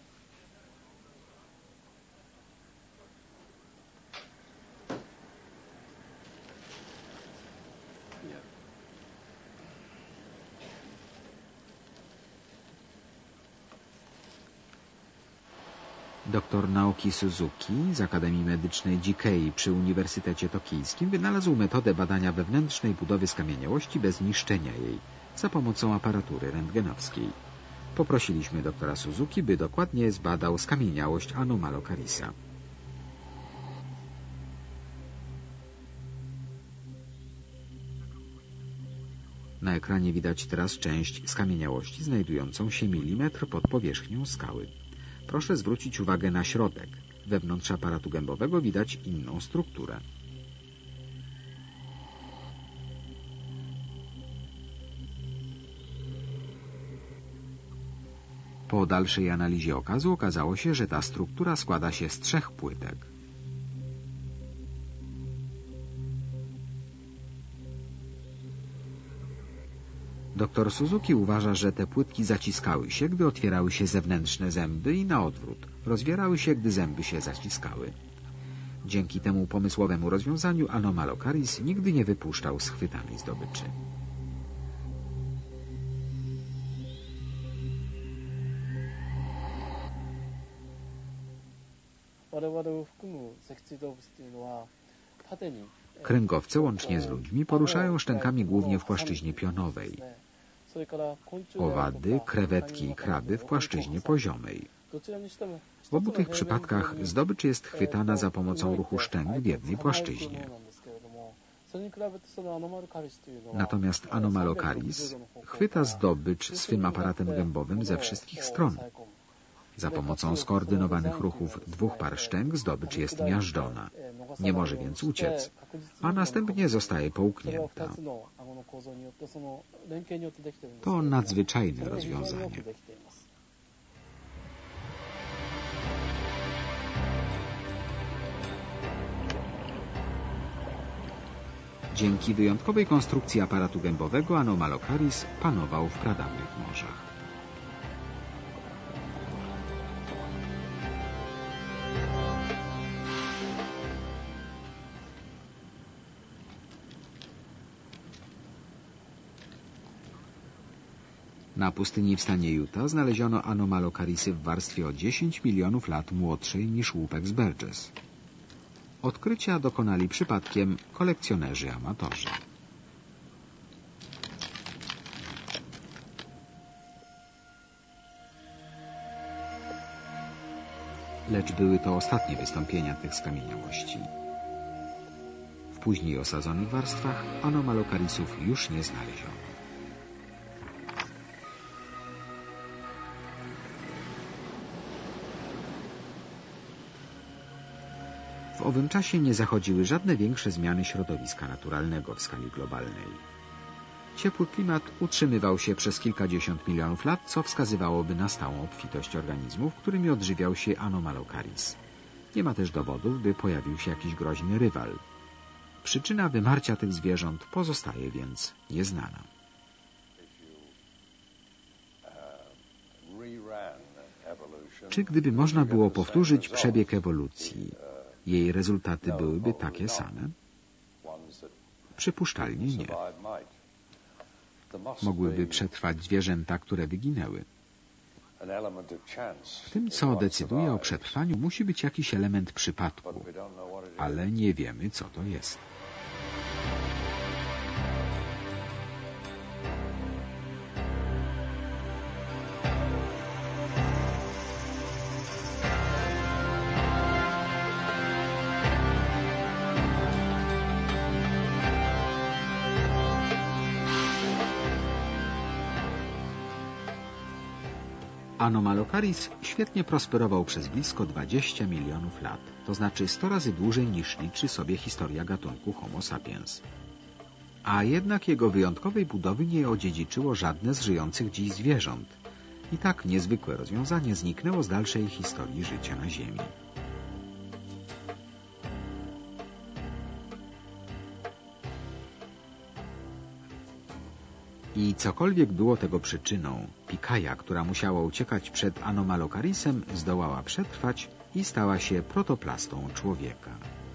Doktor Naoki Suzuki z Akademii Medycznej Jikei przy Uniwersytecie Tokijskim wynalazł metodę badania wewnętrznej budowy skamieniałości bez niszczenia jej za pomocą aparatury rentgenowskiej. Poprosiliśmy doktora Suzuki, by dokładnie zbadał skamieniałość Anomalocarisa. Na ekranie widać teraz część skamieniałości znajdującą się milimetr pod powierzchnią skały. Proszę zwrócić uwagę na środek. Wewnątrz aparatu gębowego widać inną strukturę. Po dalszej analizie okazu okazało się, że ta struktura składa się z trzech płytek. Doktor Suzuki uważa, że te płytki zaciskały się, gdy otwierały się zewnętrzne zęby i na odwrót. Rozwierały się, gdy zęby się zaciskały. Dzięki temu pomysłowemu rozwiązaniu Anomalocaris nigdy nie wypuszczał schwytanej zdobyczy. Kręgowce, łącznie z ludźmi, poruszają szczękami głównie w płaszczyźnie pionowej. Owady, krewetki i kraby w płaszczyźnie poziomej. W obu tych przypadkach zdobycz jest chwytana za pomocą ruchu szczęk w jednej płaszczyźnie. Natomiast Anomalocaris chwyta zdobycz swym aparatem gębowym ze wszystkich stron. Za pomocą skoordynowanych ruchów dwóch par szczęk zdobycz jest miażdżona. Nie może więc uciec, a następnie zostaje połknięta. To nadzwyczajne rozwiązanie. Dzięki wyjątkowej konstrukcji aparatu gębowego Anomalocaris panował w pradawnych morzach. Na pustyni w stanie Utah znaleziono Anomalocarisy w warstwie o dziesięć milionów lat młodszej niż łupek z Burgess. Odkrycia dokonali przypadkiem kolekcjonerzy amatorzy. Lecz były to ostatnie wystąpienia tych skamieniałości. W później osadzonych warstwach anomalokarisów już nie znaleziono. W owym czasie nie zachodziły żadne większe zmiany środowiska naturalnego w skali globalnej. Ciepły klimat utrzymywał się przez kilkadziesiąt milionów lat, co wskazywałoby na stałą obfitość organizmów, którymi odżywiał się anomalokaris. Nie ma też dowodów, by pojawił się jakiś groźny rywal. Przyczyna wymarcia tych zwierząt pozostaje więc nieznana. Czy gdyby można było powtórzyć przebieg ewolucji, jej rezultaty byłyby takie same? Przypuszczalnie nie. Mogłyby przetrwać zwierzęta, które wyginęły. W tym, co decyduje o przetrwaniu, musi być jakiś element przypadku, ale nie wiemy, co to jest. Anomalokaris świetnie prosperował przez blisko dwadzieścia milionów lat, to znaczy sto razy dłużej niż liczy sobie historia gatunku Homo sapiens. A jednak jego wyjątkowej budowy nie odziedziczyło żadne z żyjących dziś zwierząt. I tak niezwykłe rozwiązanie zniknęło z dalszej historii życia na Ziemi. I cokolwiek było tego przyczyną, Pikaja, która musiała uciekać przed anomalokarisem, zdołała przetrwać i stała się protoplastą człowieka.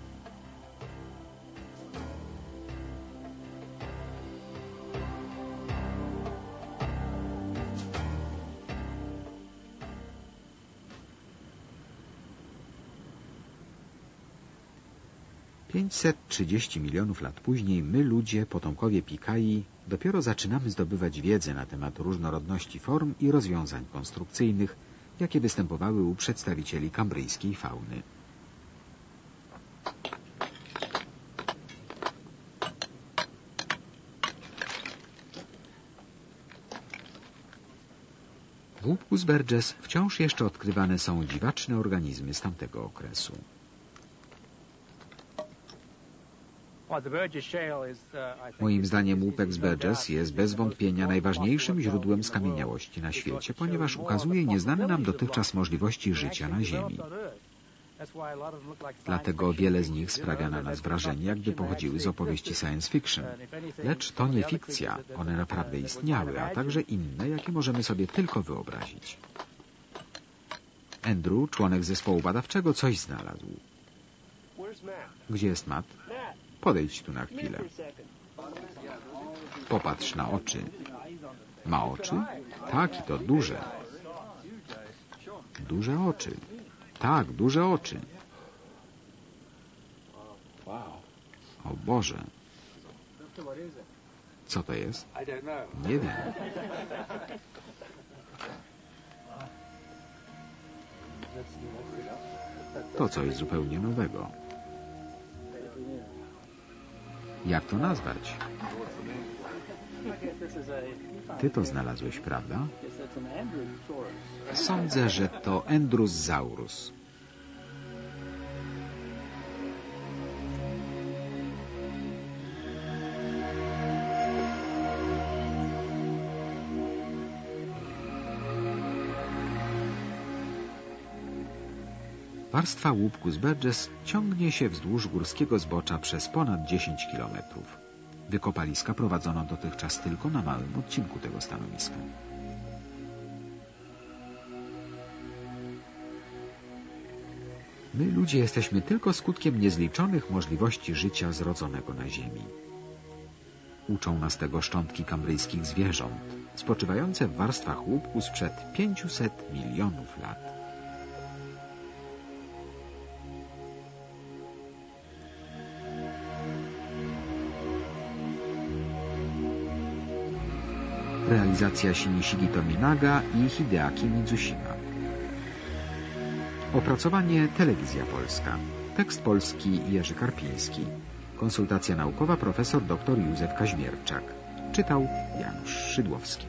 pięćset trzydzieści milionów lat później my, ludzie, potomkowie Pikai, dopiero zaczynamy zdobywać wiedzę na temat różnorodności form i rozwiązań konstrukcyjnych, jakie występowały u przedstawicieli kambryjskiej fauny. W łupku z Burgess wciąż jeszcze odkrywane są dziwaczne organizmy z tamtego okresu. Moim zdaniem łupek z Burgess jest bez wątpienia najważniejszym źródłem skamieniałości na świecie, ponieważ ukazuje nieznane nam dotychczas możliwości życia na Ziemi. Dlatego wiele z nich sprawia na nas wrażenie, jakby pochodziły z opowieści science fiction. Lecz to nie fikcja, one naprawdę istniały, a także inne, jakie możemy sobie tylko wyobrazić. Andrew, członek zespołu badawczego, coś znalazł. Gdzie jest Matt? Podejdź tu na chwilę. Popatrz na oczy. Ma oczy? Tak, i to duże. Duże oczy. Tak, duże oczy. O Boże. Co to jest? Nie wiem. To coś zupełnie nowego. Jak to nazwać? Ty to znalazłeś, prawda? Sądzę, że to Andrewsaurus. Warstwa łupku z Burgess ciągnie się wzdłuż górskiego zbocza przez ponad dziesięć kilometrów. Wykopaliska prowadzono dotychczas tylko na małym odcinku tego stanowiska. My, ludzie, jesteśmy tylko skutkiem niezliczonych możliwości życia zrodzonego na Ziemi. Uczą nas tego szczątki kambryjskich zwierząt, spoczywające w warstwach łupku sprzed pięciuset milionów lat. Realizacja Shinichigi Tominaga i Hideaki Mizushima. Opracowanie Telewizja Polska. Tekst polski Jerzy Karpiński. Konsultacja naukowa profesor dr Józef Kaźmierczak. Czytał Janusz Szydłowski.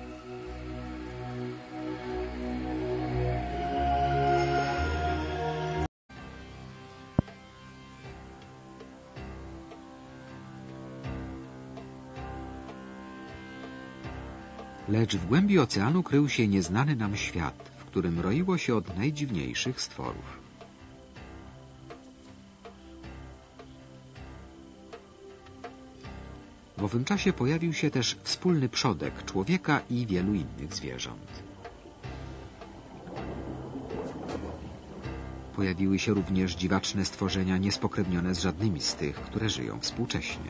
Lecz w głębi oceanu krył się nieznany nam świat, w którym roiło się od najdziwniejszych stworów. W owym czasie pojawił się też wspólny przodek człowieka i wielu innych zwierząt. Pojawiły się również dziwaczne stworzenia niespokrewnione z żadnymi z tych, które żyją współcześnie.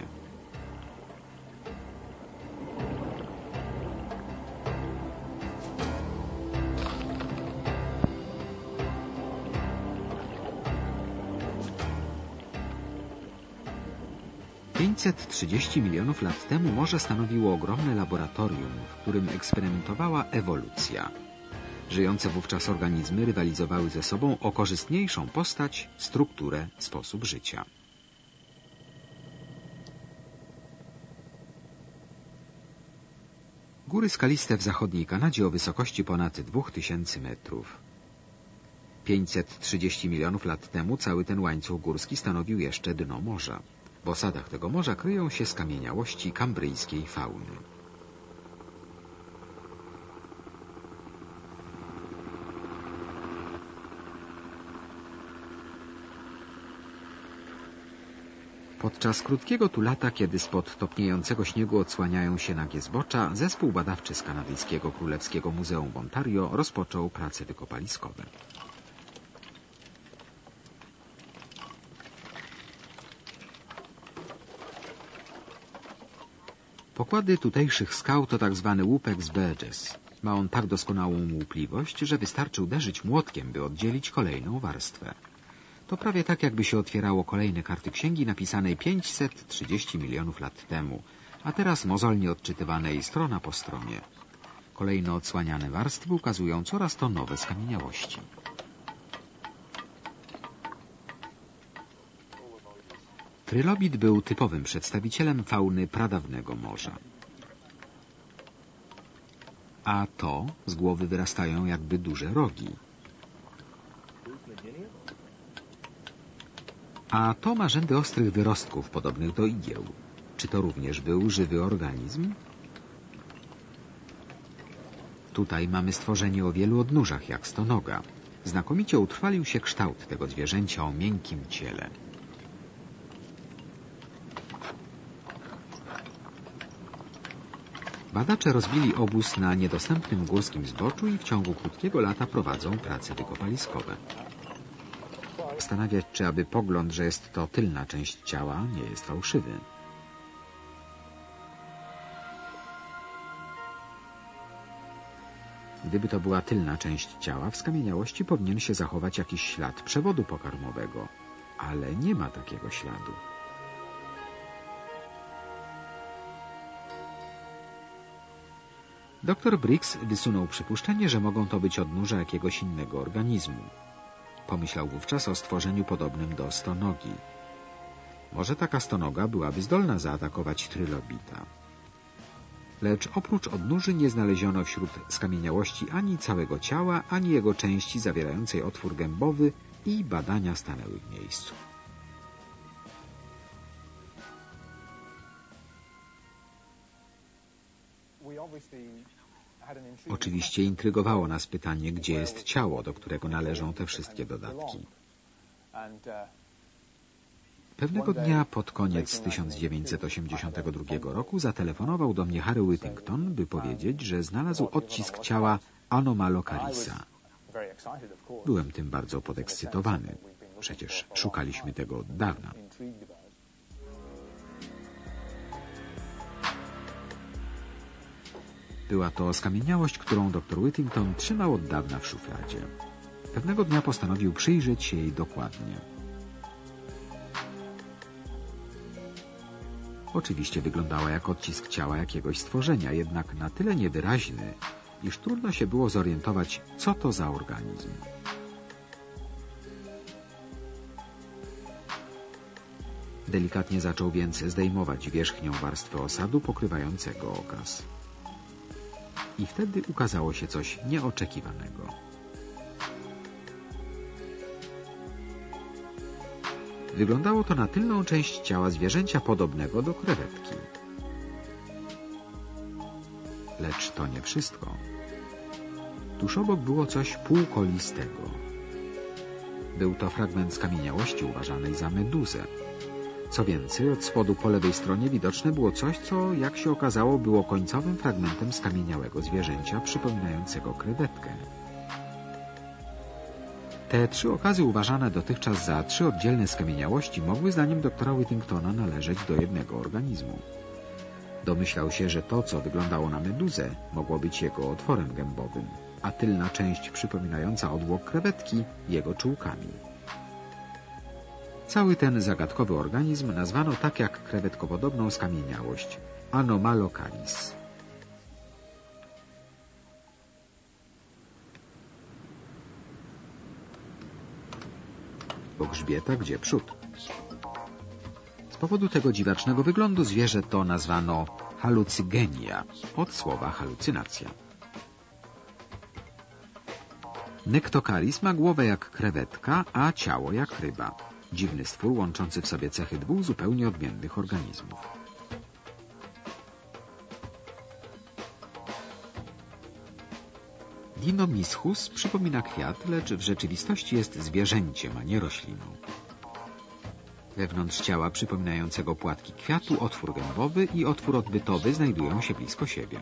pięćset trzydzieści milionów lat temu morze stanowiło ogromne laboratorium, w którym eksperymentowała ewolucja. Żyjące wówczas organizmy rywalizowały ze sobą o korzystniejszą postać, strukturę, sposób życia. Góry skaliste w zachodniej Kanadzie o wysokości ponad dwóch tysięcy metrów. pięćset trzydzieści milionów lat temu cały ten łańcuch górski stanowił jeszcze dno morza. W osadach tego morza kryją się skamieniałości kambryjskiej fauny. Podczas krótkiego tu lata, kiedy spod topniejącego śniegu odsłaniają się nagie zbocza, zespół badawczy z kanadyjskiego Królewskiego Muzeum w Ontario rozpoczął prace wykopaliskowe. Pokłady tutejszych skał to tak zwany łupek z Burgess. Ma on tak doskonałą łupliwość, że wystarczy uderzyć młotkiem, by oddzielić kolejną warstwę. To prawie tak, jakby się otwierało kolejne karty księgi napisanej pięćset trzydzieści milionów lat temu, a teraz mozolnie odczytywanej strona po stronie. Kolejno odsłaniane warstwy ukazują coraz to nowe skamieniałości. Trylobit był typowym przedstawicielem fauny pradawnego morza. A to z głowy wyrastają jakby duże rogi. A to ma rzędy ostrych wyrostków podobnych do igieł. Czy to również był żywy organizm? Tutaj mamy stworzenie o wielu odnóżach, jak stonoga. Znakomicie utrwalił się kształt tego zwierzęcia o miękkim ciele. Badacze rozbili obóz na niedostępnym górskim zboczu i w ciągu krótkiego lata prowadzą prace wykopaliskowe. Zastanawiać, czy aby pogląd, że jest to tylna część ciała, nie jest fałszywy. Gdyby to była tylna część ciała, w skamieniałości powinien się zachować jakiś ślad przewodu pokarmowego, ale nie ma takiego śladu. Doktor Briggs wysunął przypuszczenie, że mogą to być odnóża jakiegoś innego organizmu. Pomyślał wówczas o stworzeniu podobnym do stonogi. Może taka stonoga byłaby zdolna zaatakować trylobita. Lecz oprócz odnóży nie znaleziono wśród skamieniałości ani całego ciała, ani jego części zawierającej otwór gębowy i badania stanęły w miejscu. Oczywiście intrygowało nas pytanie, gdzie jest ciało, do którego należą te wszystkie dodatki. Pewnego dnia pod koniec tysiąc dziewięćset osiemdziesiątego drugiego roku zatelefonował do mnie Harry Whittington, by powiedzieć, że znalazł odcisk ciała Anomalocalisa. Byłem tym bardzo podekscytowany. Przecież szukaliśmy tego od dawna. Była to skamieniałość, którą dr Whittington trzymał od dawna w szufladzie. Pewnego dnia postanowił przyjrzeć się jej dokładnie. Oczywiście wyglądała jak odcisk ciała jakiegoś stworzenia, jednak na tyle niewyraźny, iż trudno się było zorientować, co to za organizm. Delikatnie zaczął więc zdejmować wierzchnią warstwę osadu pokrywającego okaz. I wtedy ukazało się coś nieoczekiwanego. Wyglądało to na tylną część ciała zwierzęcia podobnego do krewetki. Lecz to nie wszystko. Tuż obok było coś półkolistego. Był to fragment skamieniałości uważanej za meduzę. Co więcej, od spodu po lewej stronie widoczne było coś, co, jak się okazało, było końcowym fragmentem skamieniałego zwierzęcia przypominającego krewetkę. Te trzy okazy, uważane dotychczas za trzy oddzielne skamieniałości, mogły zdaniem doktora Whittingtona należeć do jednego organizmu. Domyślał się, że to, co wyglądało na meduzę, mogło być jego otworem gębowym, a tylna część przypominająca odwłok krewetki jego czułkami. Cały ten zagadkowy organizm nazwano tak jak krewetkopodobną skamieniałość — Anomalocaris. Po grzbieta, gdzie przód. Z powodu tego dziwacznego wyglądu zwierzę to nazwano halucygenia, od słowa halucynacja. Nectocaris ma głowę jak krewetka, a ciało jak ryba. Dziwny stwór łączący w sobie cechy dwóch zupełnie odmiennych organizmów. Dinomischus przypomina kwiat, lecz w rzeczywistości jest zwierzęciem, a nie rośliną. Wewnątrz ciała przypominającego płatki kwiatu otwór gębowy i otwór odbytowy znajdują się blisko siebie.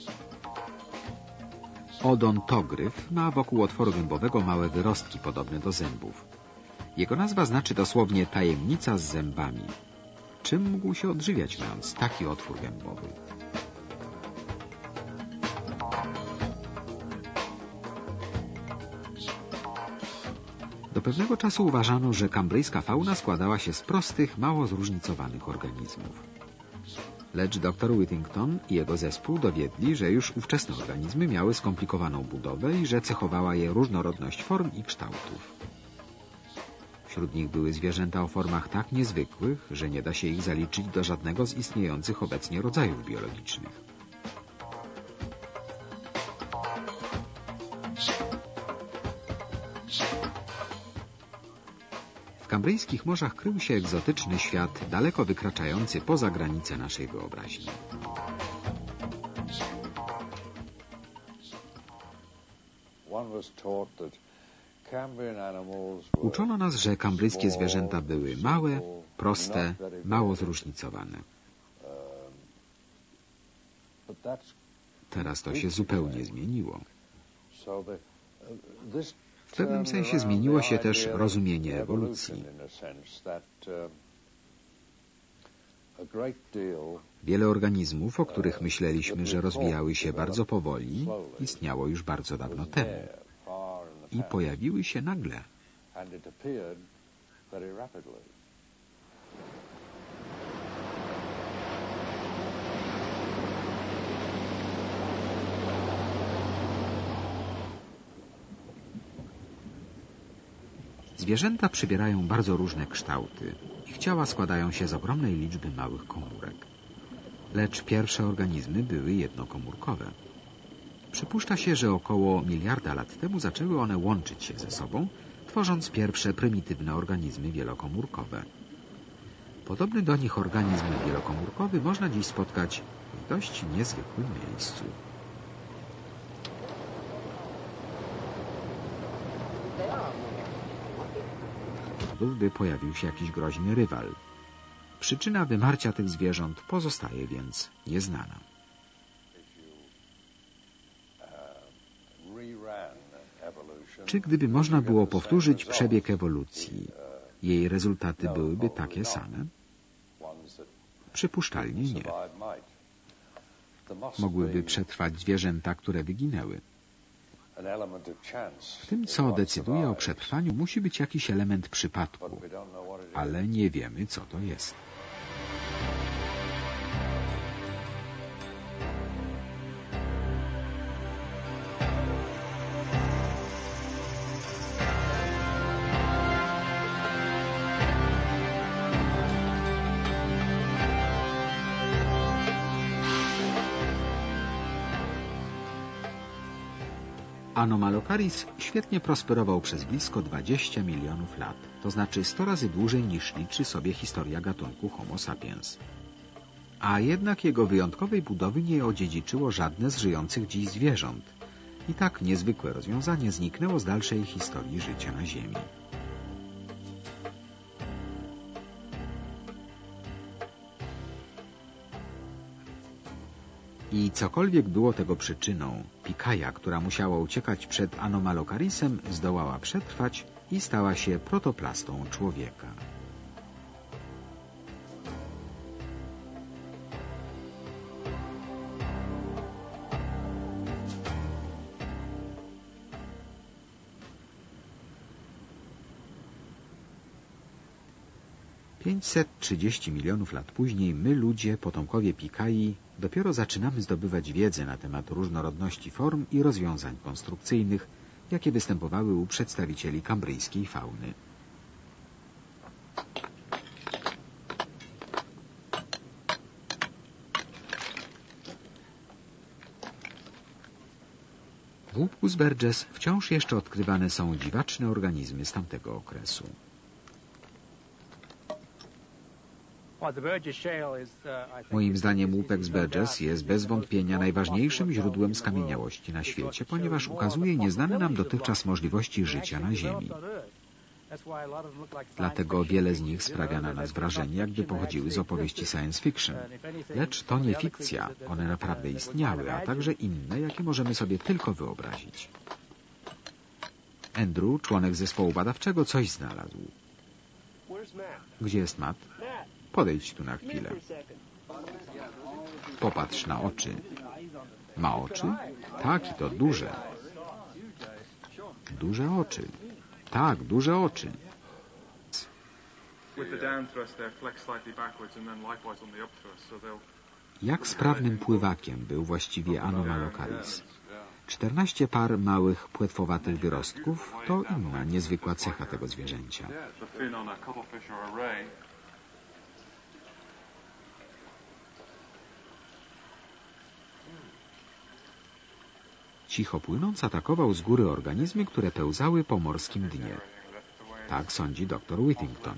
Odontogryf ma wokół otworu gębowego małe wyrostki podobne do zębów. Jego nazwa znaczy dosłownie tajemnica z zębami. Czym mógł się odżywiać, mając taki otwór gębowy? Do pewnego czasu uważano, że kambryjska fauna składała się z prostych, mało zróżnicowanych organizmów. Lecz dr Whittington i jego zespół dowiedli, że już ówczesne organizmy miały skomplikowaną budowę i że cechowała je różnorodność form i kształtów. Wśród nich były zwierzęta o formach tak niezwykłych, że nie da się ich zaliczyć do żadnego z istniejących obecnie rodzajów biologicznych. W kambryjskich morzach krył się egzotyczny świat, daleko wykraczający poza granice naszej wyobraźni. Uczono nas, że kambryjskie zwierzęta były małe, proste, mało zróżnicowane. Teraz to się zupełnie zmieniło. W pewnym sensie zmieniło się też rozumienie ewolucji. Wiele organizmów, o których myśleliśmy, że rozwijały się bardzo powoli, istniało już bardzo dawno temu. I pojawiły się nagle. Zwierzęta przybierają bardzo różne kształty. Ich ciała składają się z ogromnej liczby małych komórek. Lecz pierwsze organizmy były jednokomórkowe. Przypuszcza się, że około miliarda lat temu zaczęły one łączyć się ze sobą, tworząc pierwsze prymitywne organizmy wielokomórkowe. Podobny do nich organizm wielokomórkowy można dziś spotkać w dość niezwykłym miejscu. By pojawił się jakiś groźny rywal. Przyczyna wymarcia tych zwierząt pozostaje więc nieznana. Czy gdyby można było powtórzyć przebieg ewolucji, jej rezultaty byłyby takie same? Przypuszczalnie nie. Mogłyby przetrwać zwierzęta, które wyginęły. W tym, co decyduje o przetrwaniu, musi być jakiś element przypadku, ale nie wiemy, co to jest. Anomalocaris świetnie prosperował przez blisko dwadzieścia milionów lat, to znaczy sto razy dłużej niż liczy sobie historia gatunku Homo sapiens. A jednak jego wyjątkowej budowy nie odziedziczyło żadne z żyjących dziś zwierząt. I tak niezwykłe rozwiązanie zniknęło z dalszej historii życia na Ziemi. I cokolwiek było tego przyczyną, Pikaja, która musiała uciekać przed Anomalocarisem, zdołała przetrwać i stała się protoplastą człowieka. pięćset trzydzieści milionów lat później my, ludzie, potomkowie Pikai, dopiero zaczynamy zdobywać wiedzę na temat różnorodności form i rozwiązań konstrukcyjnych, jakie występowały u przedstawicieli kambryjskiej fauny. W łupku z Burgess wciąż jeszcze odkrywane są dziwaczne organizmy z tamtego okresu. Moim zdaniem łupek z Burgess jest bez wątpienia najważniejszym źródłem skamieniałości na świecie, ponieważ ukazuje nieznane nam dotychczas możliwości życia na Ziemi. Dlatego wiele z nich sprawia na nas wrażenie, jakby pochodziły z opowieści science fiction. Lecz to nie fikcja, one naprawdę istniały, a także inne, jakie możemy sobie tylko wyobrazić. Andrew, członek zespołu badawczego, coś znalazł. Gdzie jest Matt? Podejdź tu na chwilę. Popatrz na oczy. Ma oczy? Tak, i to duże. Duże oczy. Tak, duże oczy. Jak sprawnym pływakiem był właściwie Anomalocaris? Czternaście par małych, płetwowatych wyrostków to inna niezwykła cecha tego zwierzęcia. Cicho płynąc atakował z góry organizmy, które pełzały po morskim dnie. Tak sądzi doktor Whittington.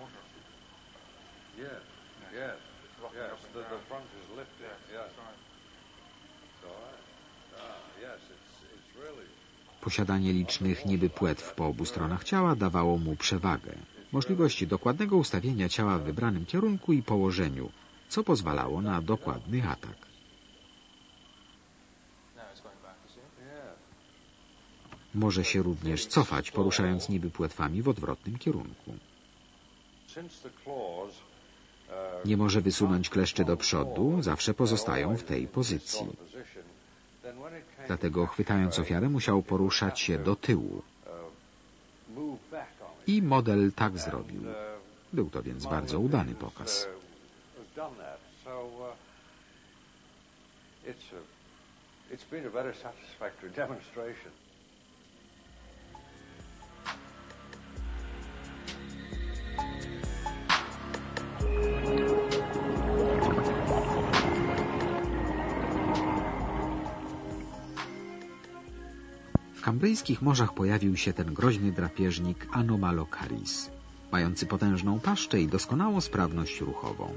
Posiadanie licznych niby płetw po obu stronach ciała dawało mu przewagę. Możliwość dokładnego ustawienia ciała w wybranym kierunku i położeniu, co pozwalało na dokładny atak. Może się również cofać, poruszając niby płetwami w odwrotnym kierunku. Nie może wysunąć kleszczy do przodu, zawsze pozostają w tej pozycji. Dlatego, chwytając ofiarę, musiał poruszać się do tyłu. I model tak zrobił. Był to więc bardzo udany pokaz. W kambryjskich morzach pojawił się ten groźny drapieżnik Anomalocaris, mający potężną paszczę i doskonałą sprawność ruchową.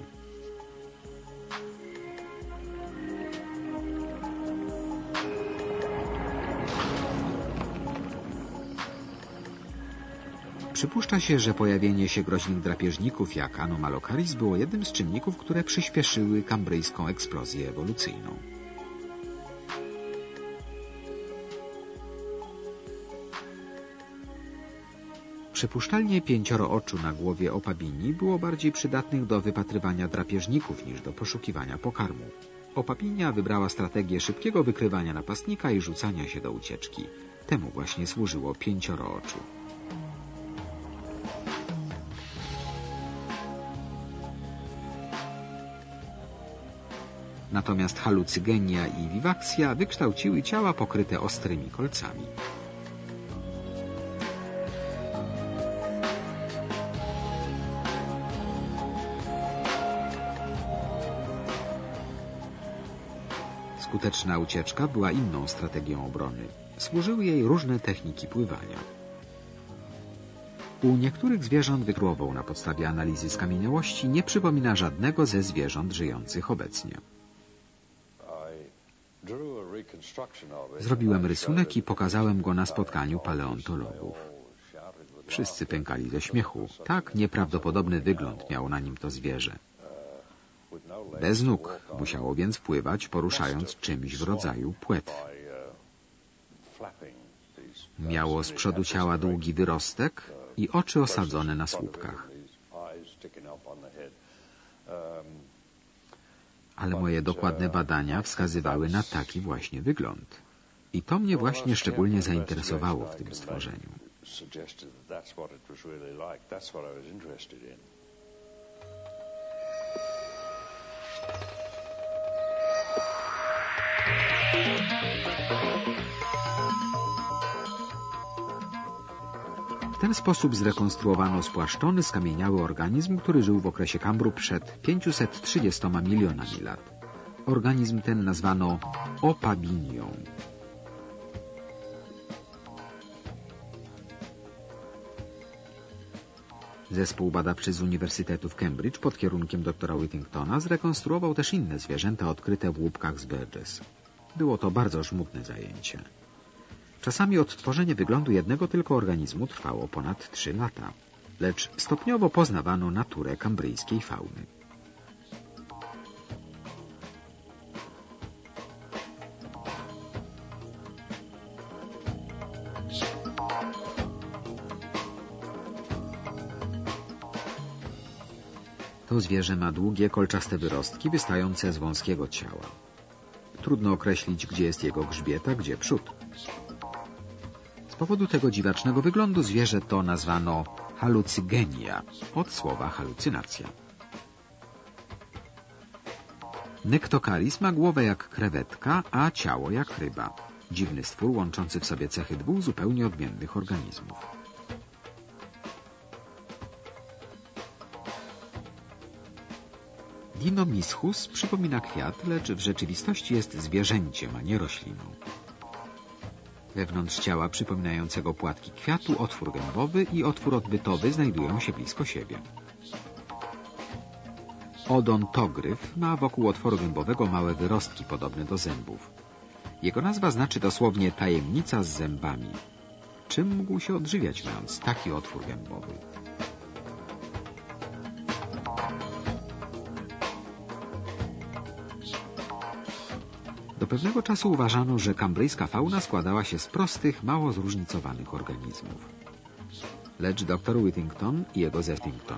Przypuszcza się, że pojawienie się groźnych drapieżników jak Anomalocaris było jednym z czynników, które przyspieszyły kambryjską eksplozję ewolucyjną. Przypuszczalnie pięcioro oczu na głowie opabini było bardziej przydatnych do wypatrywania drapieżników niż do poszukiwania pokarmu. Opabinia wybrała strategię szybkiego wykrywania napastnika i rzucania się do ucieczki. Temu właśnie służyło pięcioro oczu. Natomiast halucygenia i wiwaksja wykształciły ciała pokryte ostrymi kolcami. Skuteczna ucieczka była inną strategią obrony. Służyły jej różne techniki pływania. U niektórych zwierząt wykluował na podstawie analizy skamieniałości nie przypomina żadnego ze zwierząt żyjących obecnie. Zrobiłem rysunek i pokazałem go na spotkaniu paleontologów. Wszyscy pękali ze śmiechu. Tak nieprawdopodobny wygląd miało na nim to zwierzę. Bez nóg musiało więc pływać, poruszając czymś w rodzaju płetw. Miało z przodu ciała długi wyrostek i oczy osadzone na słupkach. Ale moje dokładne badania wskazywały na taki właśnie wygląd. I to mnie właśnie szczególnie zainteresowało w tym stworzeniu. W ten sposób zrekonstruowano spłaszczony, skamieniały organizm, który żył w okresie Kambru przed pięciuset trzydziestoma milionami lat. Organizm ten nazwano opabinią. Zespół badawczy z Uniwersytetu w Cambridge pod kierunkiem doktora Whittingtona zrekonstruował też inne zwierzęta odkryte w łupkach z Burgess. Było to bardzo żmudne zajęcie. Czasami odtworzenie wyglądu jednego tylko organizmu trwało ponad trzy lata, lecz stopniowo poznawano naturę kambryjskiej fauny. To zwierzę ma długie, kolczaste wyrostki wystające z wąskiego ciała. Trudno określić, gdzie jest jego grzbiet, a gdzie przód. Z powodu tego dziwacznego wyglądu zwierzę to nazwano halucygenia, od słowa halucynacja. Nectocaris ma głowę jak krewetka, a ciało jak ryba. Dziwny stwór łączący w sobie cechy dwóch zupełnie odmiennych organizmów. Dinomischus przypomina kwiat, lecz w rzeczywistości jest zwierzęciem, a nie rośliną. Wewnątrz ciała przypominającego płatki kwiatu otwór gębowy i otwór odbytowy znajdują się blisko siebie. Odontogryf ma wokół otworu gębowego małe wyrostki podobne do zębów. Jego nazwa znaczy dosłownie tajemnica z zębami. Czym mógł się odżywiać, mając taki otwór gębowy? Do pewnego czasu uważano, że kambryjska fauna składała się z prostych, mało zróżnicowanych organizmów. Lecz dr Whittington i jego Zeffington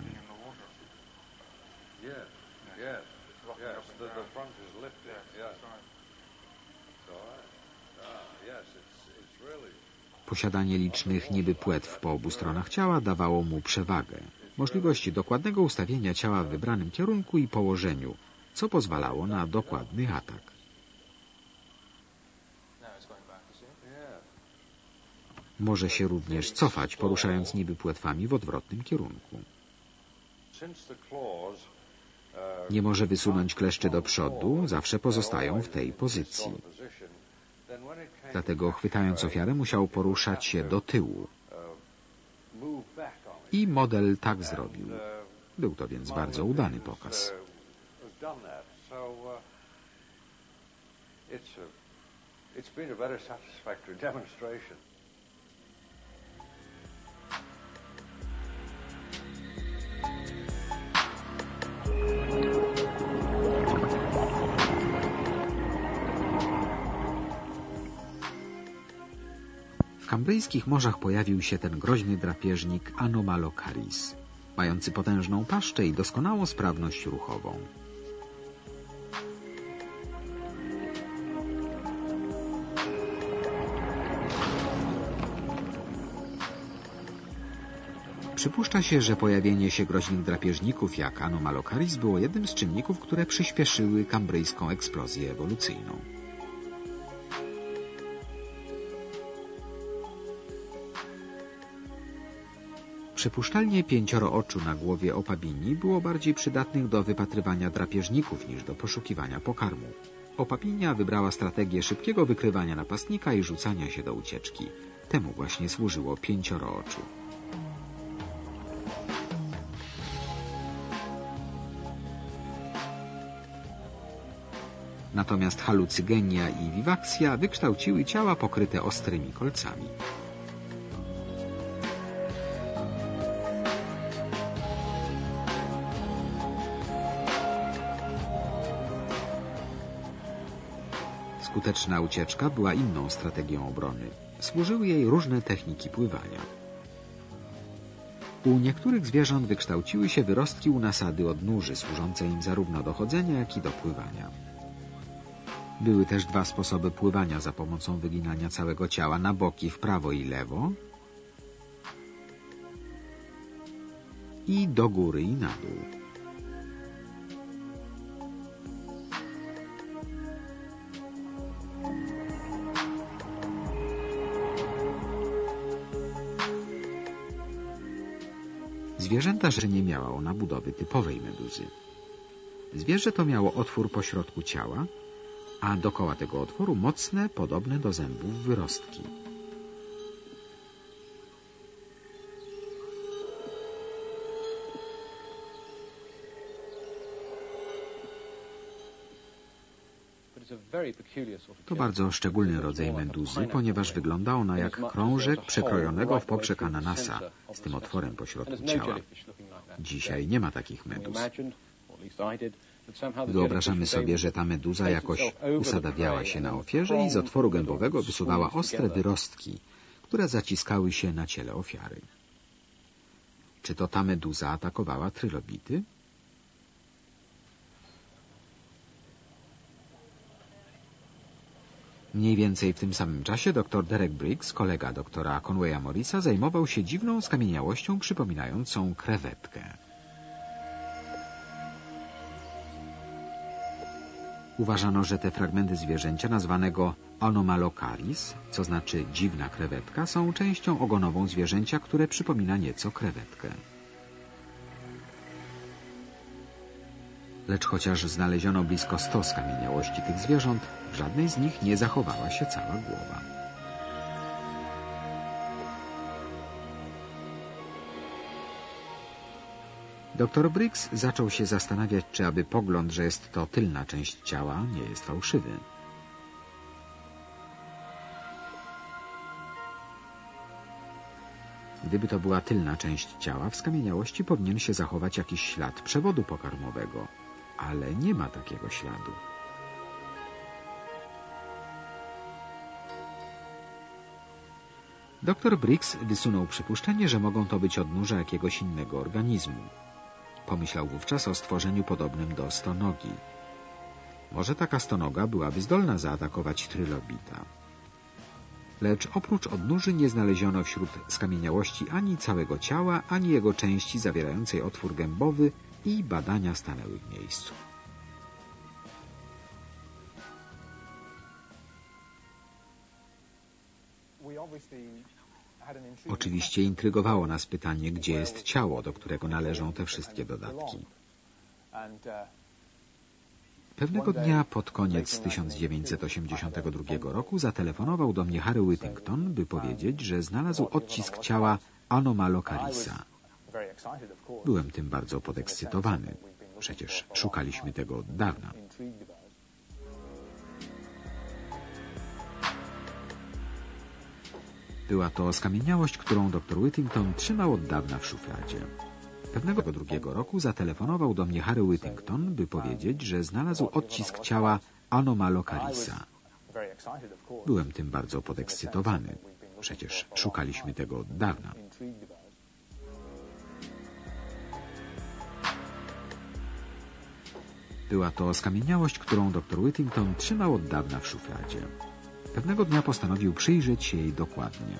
posiadanie licznych niby płetw po obu stronach ciała dawało mu przewagę, możliwość dokładnego ustawienia ciała w wybranym kierunku i położeniu, co pozwalało na dokładny atak. Może się również cofać, poruszając niby płetwami w odwrotnym kierunku. Nie może wysunąć kleszczy do przodu, zawsze pozostają w tej pozycji. Dlatego, chwytając ofiarę, musiał poruszać się do tyłu. I model tak zrobił. Był to więc bardzo udany pokaz. W kambryjskich morzach pojawił się ten groźny drapieżnik Anomalocaris, mający potężną paszczę i doskonałą sprawność ruchową. Przypuszcza się, że pojawienie się groźnych drapieżników jak Anomalocaris było jednym z czynników, które przyspieszyły kambryjską eksplozję ewolucyjną. Przypuszczalnie pięcioro oczu na głowie Opabini było bardziej przydatnych do wypatrywania drapieżników niż do poszukiwania pokarmu. Opabinia wybrała strategię szybkiego wykrywania napastnika i rzucania się do ucieczki. Temu właśnie służyło pięcioro oczu. Natomiast halucygenia i wiwaksja wykształciły ciała pokryte ostrymi kolcami. Skuteczna ucieczka była inną strategią obrony. Służyły jej różne techniki pływania. U niektórych zwierząt wykształciły się wyrostki u nasady odnóży, służące im zarówno do chodzenia, jak i do pływania. Były też dwa sposoby pływania za pomocą wyginania całego ciała na boki w prawo i lewo i do góry i na dół. Zwierzęta że nie miała ona budowy typowej meduzy. Zwierzę to miało otwór pośrodku ciała, a dokoła tego otworu mocne, podobne do zębów wyrostki. To bardzo szczególny rodzaj meduzy, ponieważ wygląda ona jak krążek przekrojonego w poprzek ananasa z tym otworem pośrodku ciała. Dzisiaj nie ma takich meduz. Wyobrażamy sobie, że ta meduza jakoś usadawiała się na ofierze i z otworu gębowego wysuwała ostre wyrostki, które zaciskały się na ciele ofiary. Czy to ta meduza atakowała trylobity? Mniej więcej w tym samym czasie dr Derek Briggs, kolega doktora Conwaya Morrisa, zajmował się dziwną skamieniałością przypominającą krewetkę. Uważano, że te fragmenty zwierzęcia nazwanego Anomalocaris, co znaczy dziwna krewetka, są częścią ogonową zwierzęcia, które przypomina nieco krewetkę. Lecz chociaż znaleziono blisko sto skamieniałości tych zwierząt, w żadnej z nich nie zachowała się cała głowa. Doktor Briggs zaczął się zastanawiać, czy aby pogląd, że jest to tylna część ciała, nie jest fałszywy. Gdyby to była tylna część ciała, w skamieniałości powinien się zachować jakiś ślad przewodu pokarmowego, ale nie ma takiego śladu. Doktor Briggs wysunął przypuszczenie, że mogą to być odnóża jakiegoś innego organizmu. Pomyślał wówczas o stworzeniu podobnym do stonogi. Może taka stonoga byłaby zdolna zaatakować trylobita. Lecz oprócz odnóży nie znaleziono wśród skamieniałości ani całego ciała, ani jego części zawierającej otwór gębowy i badania stanęły w miejscu. Oczywiście intrygowało nas pytanie, gdzie jest ciało, do którego należą te wszystkie dodatki. Pewnego dnia pod koniec tysiąc dziewięćset osiemdziesiątego drugiego roku zatelefonował do mnie Harry Whittington, by powiedzieć, że znalazł odcisk ciała Anomalocarisa. Byłem tym bardzo podekscytowany. Przecież szukaliśmy tego od dawna. Była to skamieniałość, którą dr Whittington trzymał od dawna w szufladzie. Pewnego drugiego roku zatelefonował do mnie Harry Whittington, by powiedzieć, że znalazł odcisk ciała Anomalocarisa. Byłem tym bardzo podekscytowany. Przecież szukaliśmy tego od dawna. Była to skamieniałość, którą dr Whittington trzymał od dawna w szufladzie. Pewnego dnia postanowił przyjrzeć się jej dokładnie.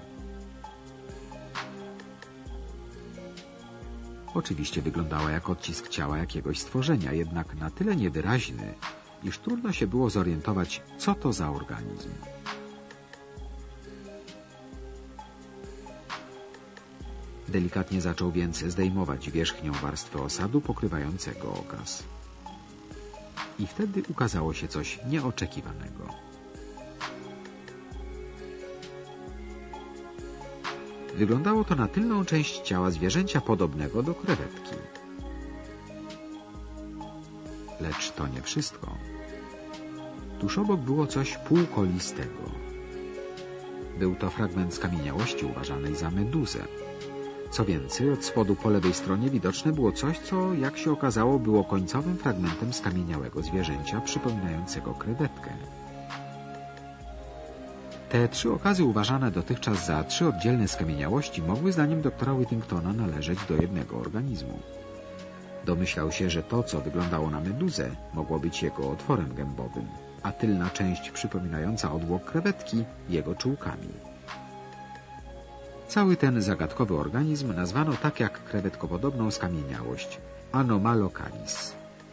Oczywiście wyglądała jak odcisk ciała jakiegoś stworzenia, jednak na tyle niewyraźny, iż trudno się było zorientować, co to za organizm. Delikatnie zaczął więc zdejmować wierzchnią warstwę osadu pokrywającego okaz. I wtedy ukazało się coś nieoczekiwanego. Wyglądało to na tylną część ciała zwierzęcia podobnego do krewetki. Lecz to nie wszystko. Tuż obok było coś półkolistego. Był to fragment skamieniałości uważanej za meduzę. Co więcej, od spodu po lewej stronie widoczne było coś, co, jak się okazało, było końcowym fragmentem skamieniałego zwierzęcia przypominającego krewetkę. Te trzy okazy, uważane dotychczas za trzy oddzielne skamieniałości, mogły zdaniem doktora Whittingtona należeć do jednego organizmu. Domyślał się, że to, co wyglądało na meduzę, mogło być jego otworem gębowym, a tylna część przypominająca odwłok krewetki jego czułkami. Cały ten zagadkowy organizm nazwano tak jak krewetkopodobną skamieniałość — Anomalocaris.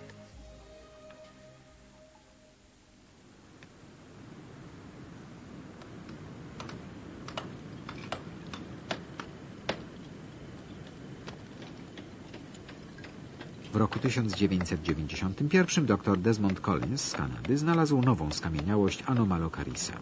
W roku tysiąc dziewięćset dziewięćdziesiątym pierwszym dr Desmond Collins z Kanady znalazł nową skamieniałość Anomalocarisa.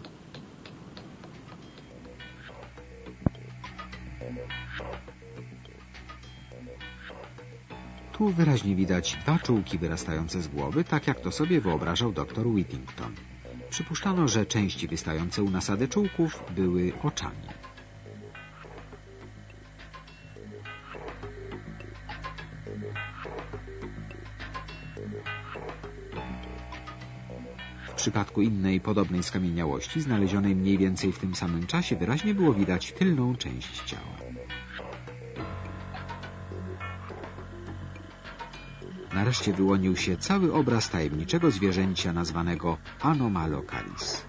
Tu wyraźnie widać dwa czułki wyrastające z głowy, tak jak to sobie wyobrażał dr Whittington. Przypuszczano, że części wystające u nasady czułków były oczami. W przypadku innej podobnej skamieniałości, znalezionej mniej więcej w tym samym czasie, wyraźnie było widać tylną część ciała. Nareszcie wyłonił się cały obraz tajemniczego zwierzęcia nazwanego Anomalocaris.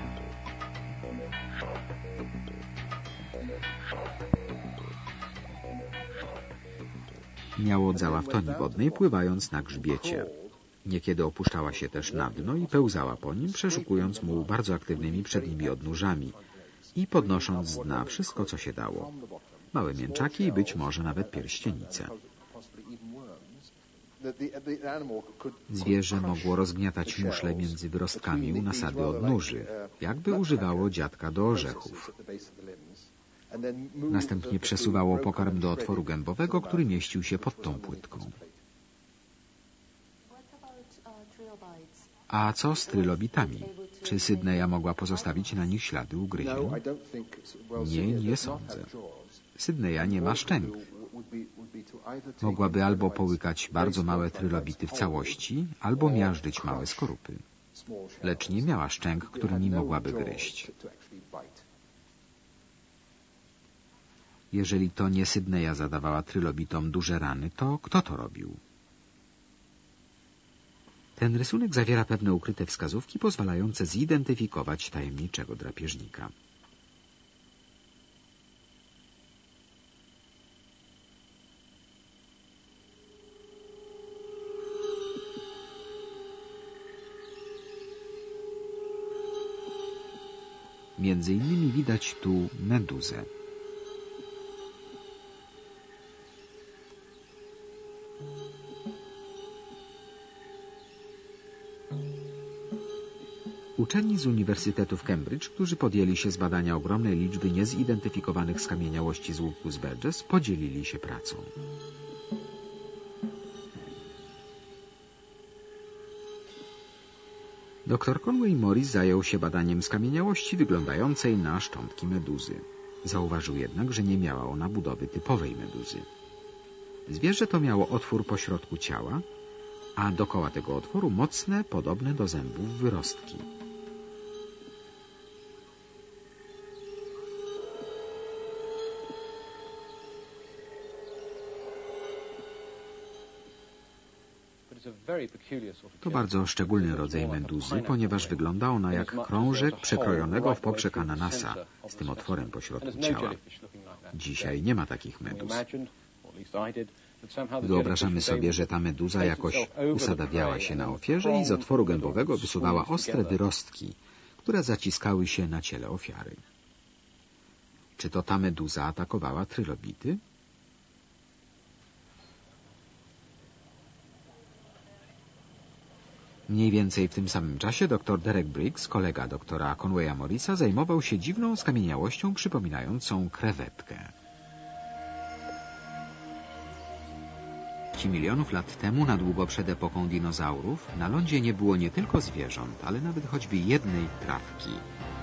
Miało dzała w toni wodnej, pływając na grzbiecie. Niekiedy opuszczała się też na dno i pełzała po nim, przeszukując muł bardzo aktywnymi przednimi odnóżami i podnosząc z dna wszystko, co się dało. Małe mięczaki i być może nawet pierścienice. Zwierzę mogło rozgniatać muszle między wyrostkami u nasady odnóży, jakby używało dziadka do orzechów. Następnie przesuwało pokarm do otworu gębowego, który mieścił się pod tą płytką. A co z trylobitami? Czy Sydneya mogła pozostawić na nich ślady ugryzień? Nie, nie sądzę. Sydneya nie ma szczęk. Mogłaby albo połykać bardzo małe trylobity w całości, albo miażdżyć małe skorupy. Lecz nie miała szczęk, którymi mogłaby gryźć. Jeżeli to nie Sydneya zadawała trylobitom duże rany, to kto to robił? Ten rysunek zawiera pewne ukryte wskazówki pozwalające zidentyfikować tajemniczego drapieżnika. Między innymi widać tu meduzę. Uczeni z Uniwersytetu w Cambridge, którzy podjęli się zbadania ogromnej liczby niezidentyfikowanych skamieniałości z łuku z Burgess, podzielili się pracą. Doktor Conway Morris zajął się badaniem skamieniałości wyglądającej na szczątki meduzy. Zauważył jednak, że nie miała ona budowy typowej meduzy. Zwierzę to miało otwór pośrodku ciała, a dokoła tego otworu mocne, podobne do zębów wyrostki. To bardzo szczególny rodzaj meduzy, ponieważ wygląda ona jak krążek przekrojonego w poprzek ananasa z tym otworem pośrodku ciała. Dzisiaj nie ma takich meduz. Wyobrażamy sobie, że ta meduza jakoś usadawiała się na ofierze i z otworu gębowego wysuwała ostre wyrostki, które zaciskały się na ciele ofiary. Czy to ta meduza atakowała trylobity? Mniej więcej w tym samym czasie dr Derek Briggs, kolega doktora Conwaya Morrisa, zajmował się dziwną skamieniałością przypominającą krewetkę. Milionów lat temu, na długo przed epoką dinozaurów, na lądzie nie było nie tylko zwierząt, ale nawet choćby jednej trawki.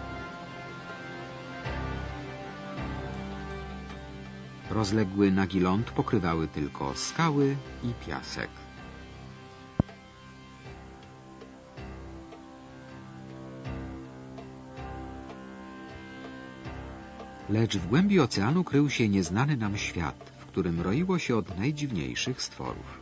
Rozległy nagi ląd pokrywały tylko skały i piasek. Lecz w głębi oceanu krył się nieznany nam świat, w którym roiło się od najdziwniejszych stworów.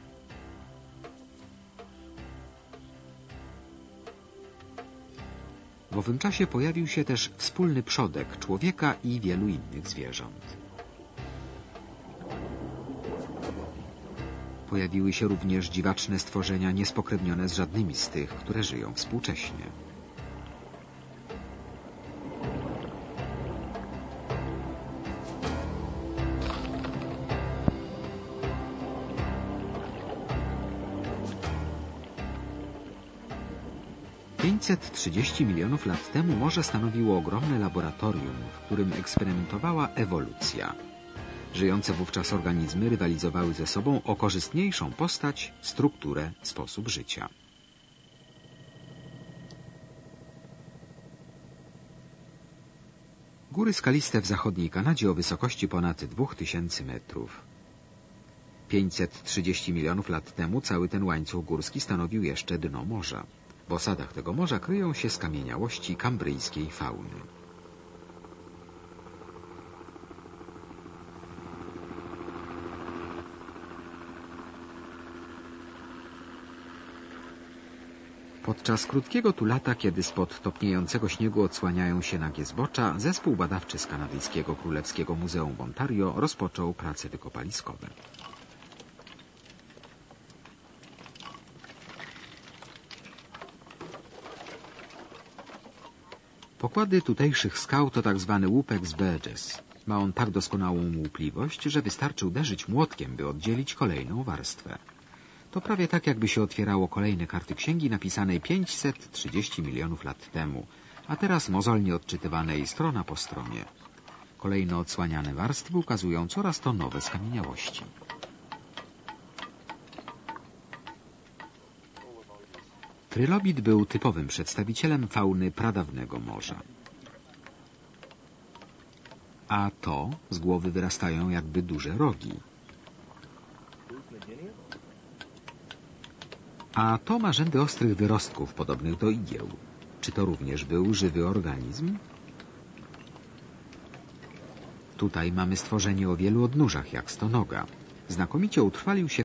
W owym czasie pojawił się też wspólny przodek człowieka i wielu innych zwierząt. Pojawiły się również dziwaczne stworzenia niespokrewnione z żadnymi z tych, które żyją współcześnie. pięćset trzydzieści milionów lat temu morze stanowiło ogromne laboratorium, w którym eksperymentowała ewolucja. Żyjące wówczas organizmy rywalizowały ze sobą o korzystniejszą postać, strukturę, sposób życia. Góry skaliste w zachodniej Kanadzie o wysokości ponad dwóch tysięcy metrów. pięćset trzydzieści milionów lat temu cały ten łańcuch górski stanowił jeszcze dno morza. W osadach tego morza kryją się skamieniałości kambryjskiej fauny. Podczas krótkiego tu lata, kiedy spod topniejącego śniegu odsłaniają się nagie zbocza, zespół badawczy z kanadyjskiego Królewskiego Muzeum w Ontario rozpoczął prace wykopaliskowe. Pokłady tutejszych skał to tak zwany łupek z Burgess. Ma on tak doskonałą łupliwość, że wystarczy uderzyć młotkiem, by oddzielić kolejną warstwę. To prawie tak, jakby się otwierało kolejne karty księgi napisanej pięćset trzydzieści milionów lat temu, a teraz mozolnie odczytywanej strona po stronie. Kolejno odsłaniane warstwy ukazują coraz to nowe skamieniałości. Trylobit był typowym przedstawicielem fauny pradawnego morza. A to z głowy wyrastają jakby duże rogi. A to ma rzędy ostrych wyrostków podobnych do igieł. Czy to również był żywy organizm? Tutaj mamy stworzenie o wielu odnóżach, jak stonoga. Znakomicie utrwalił się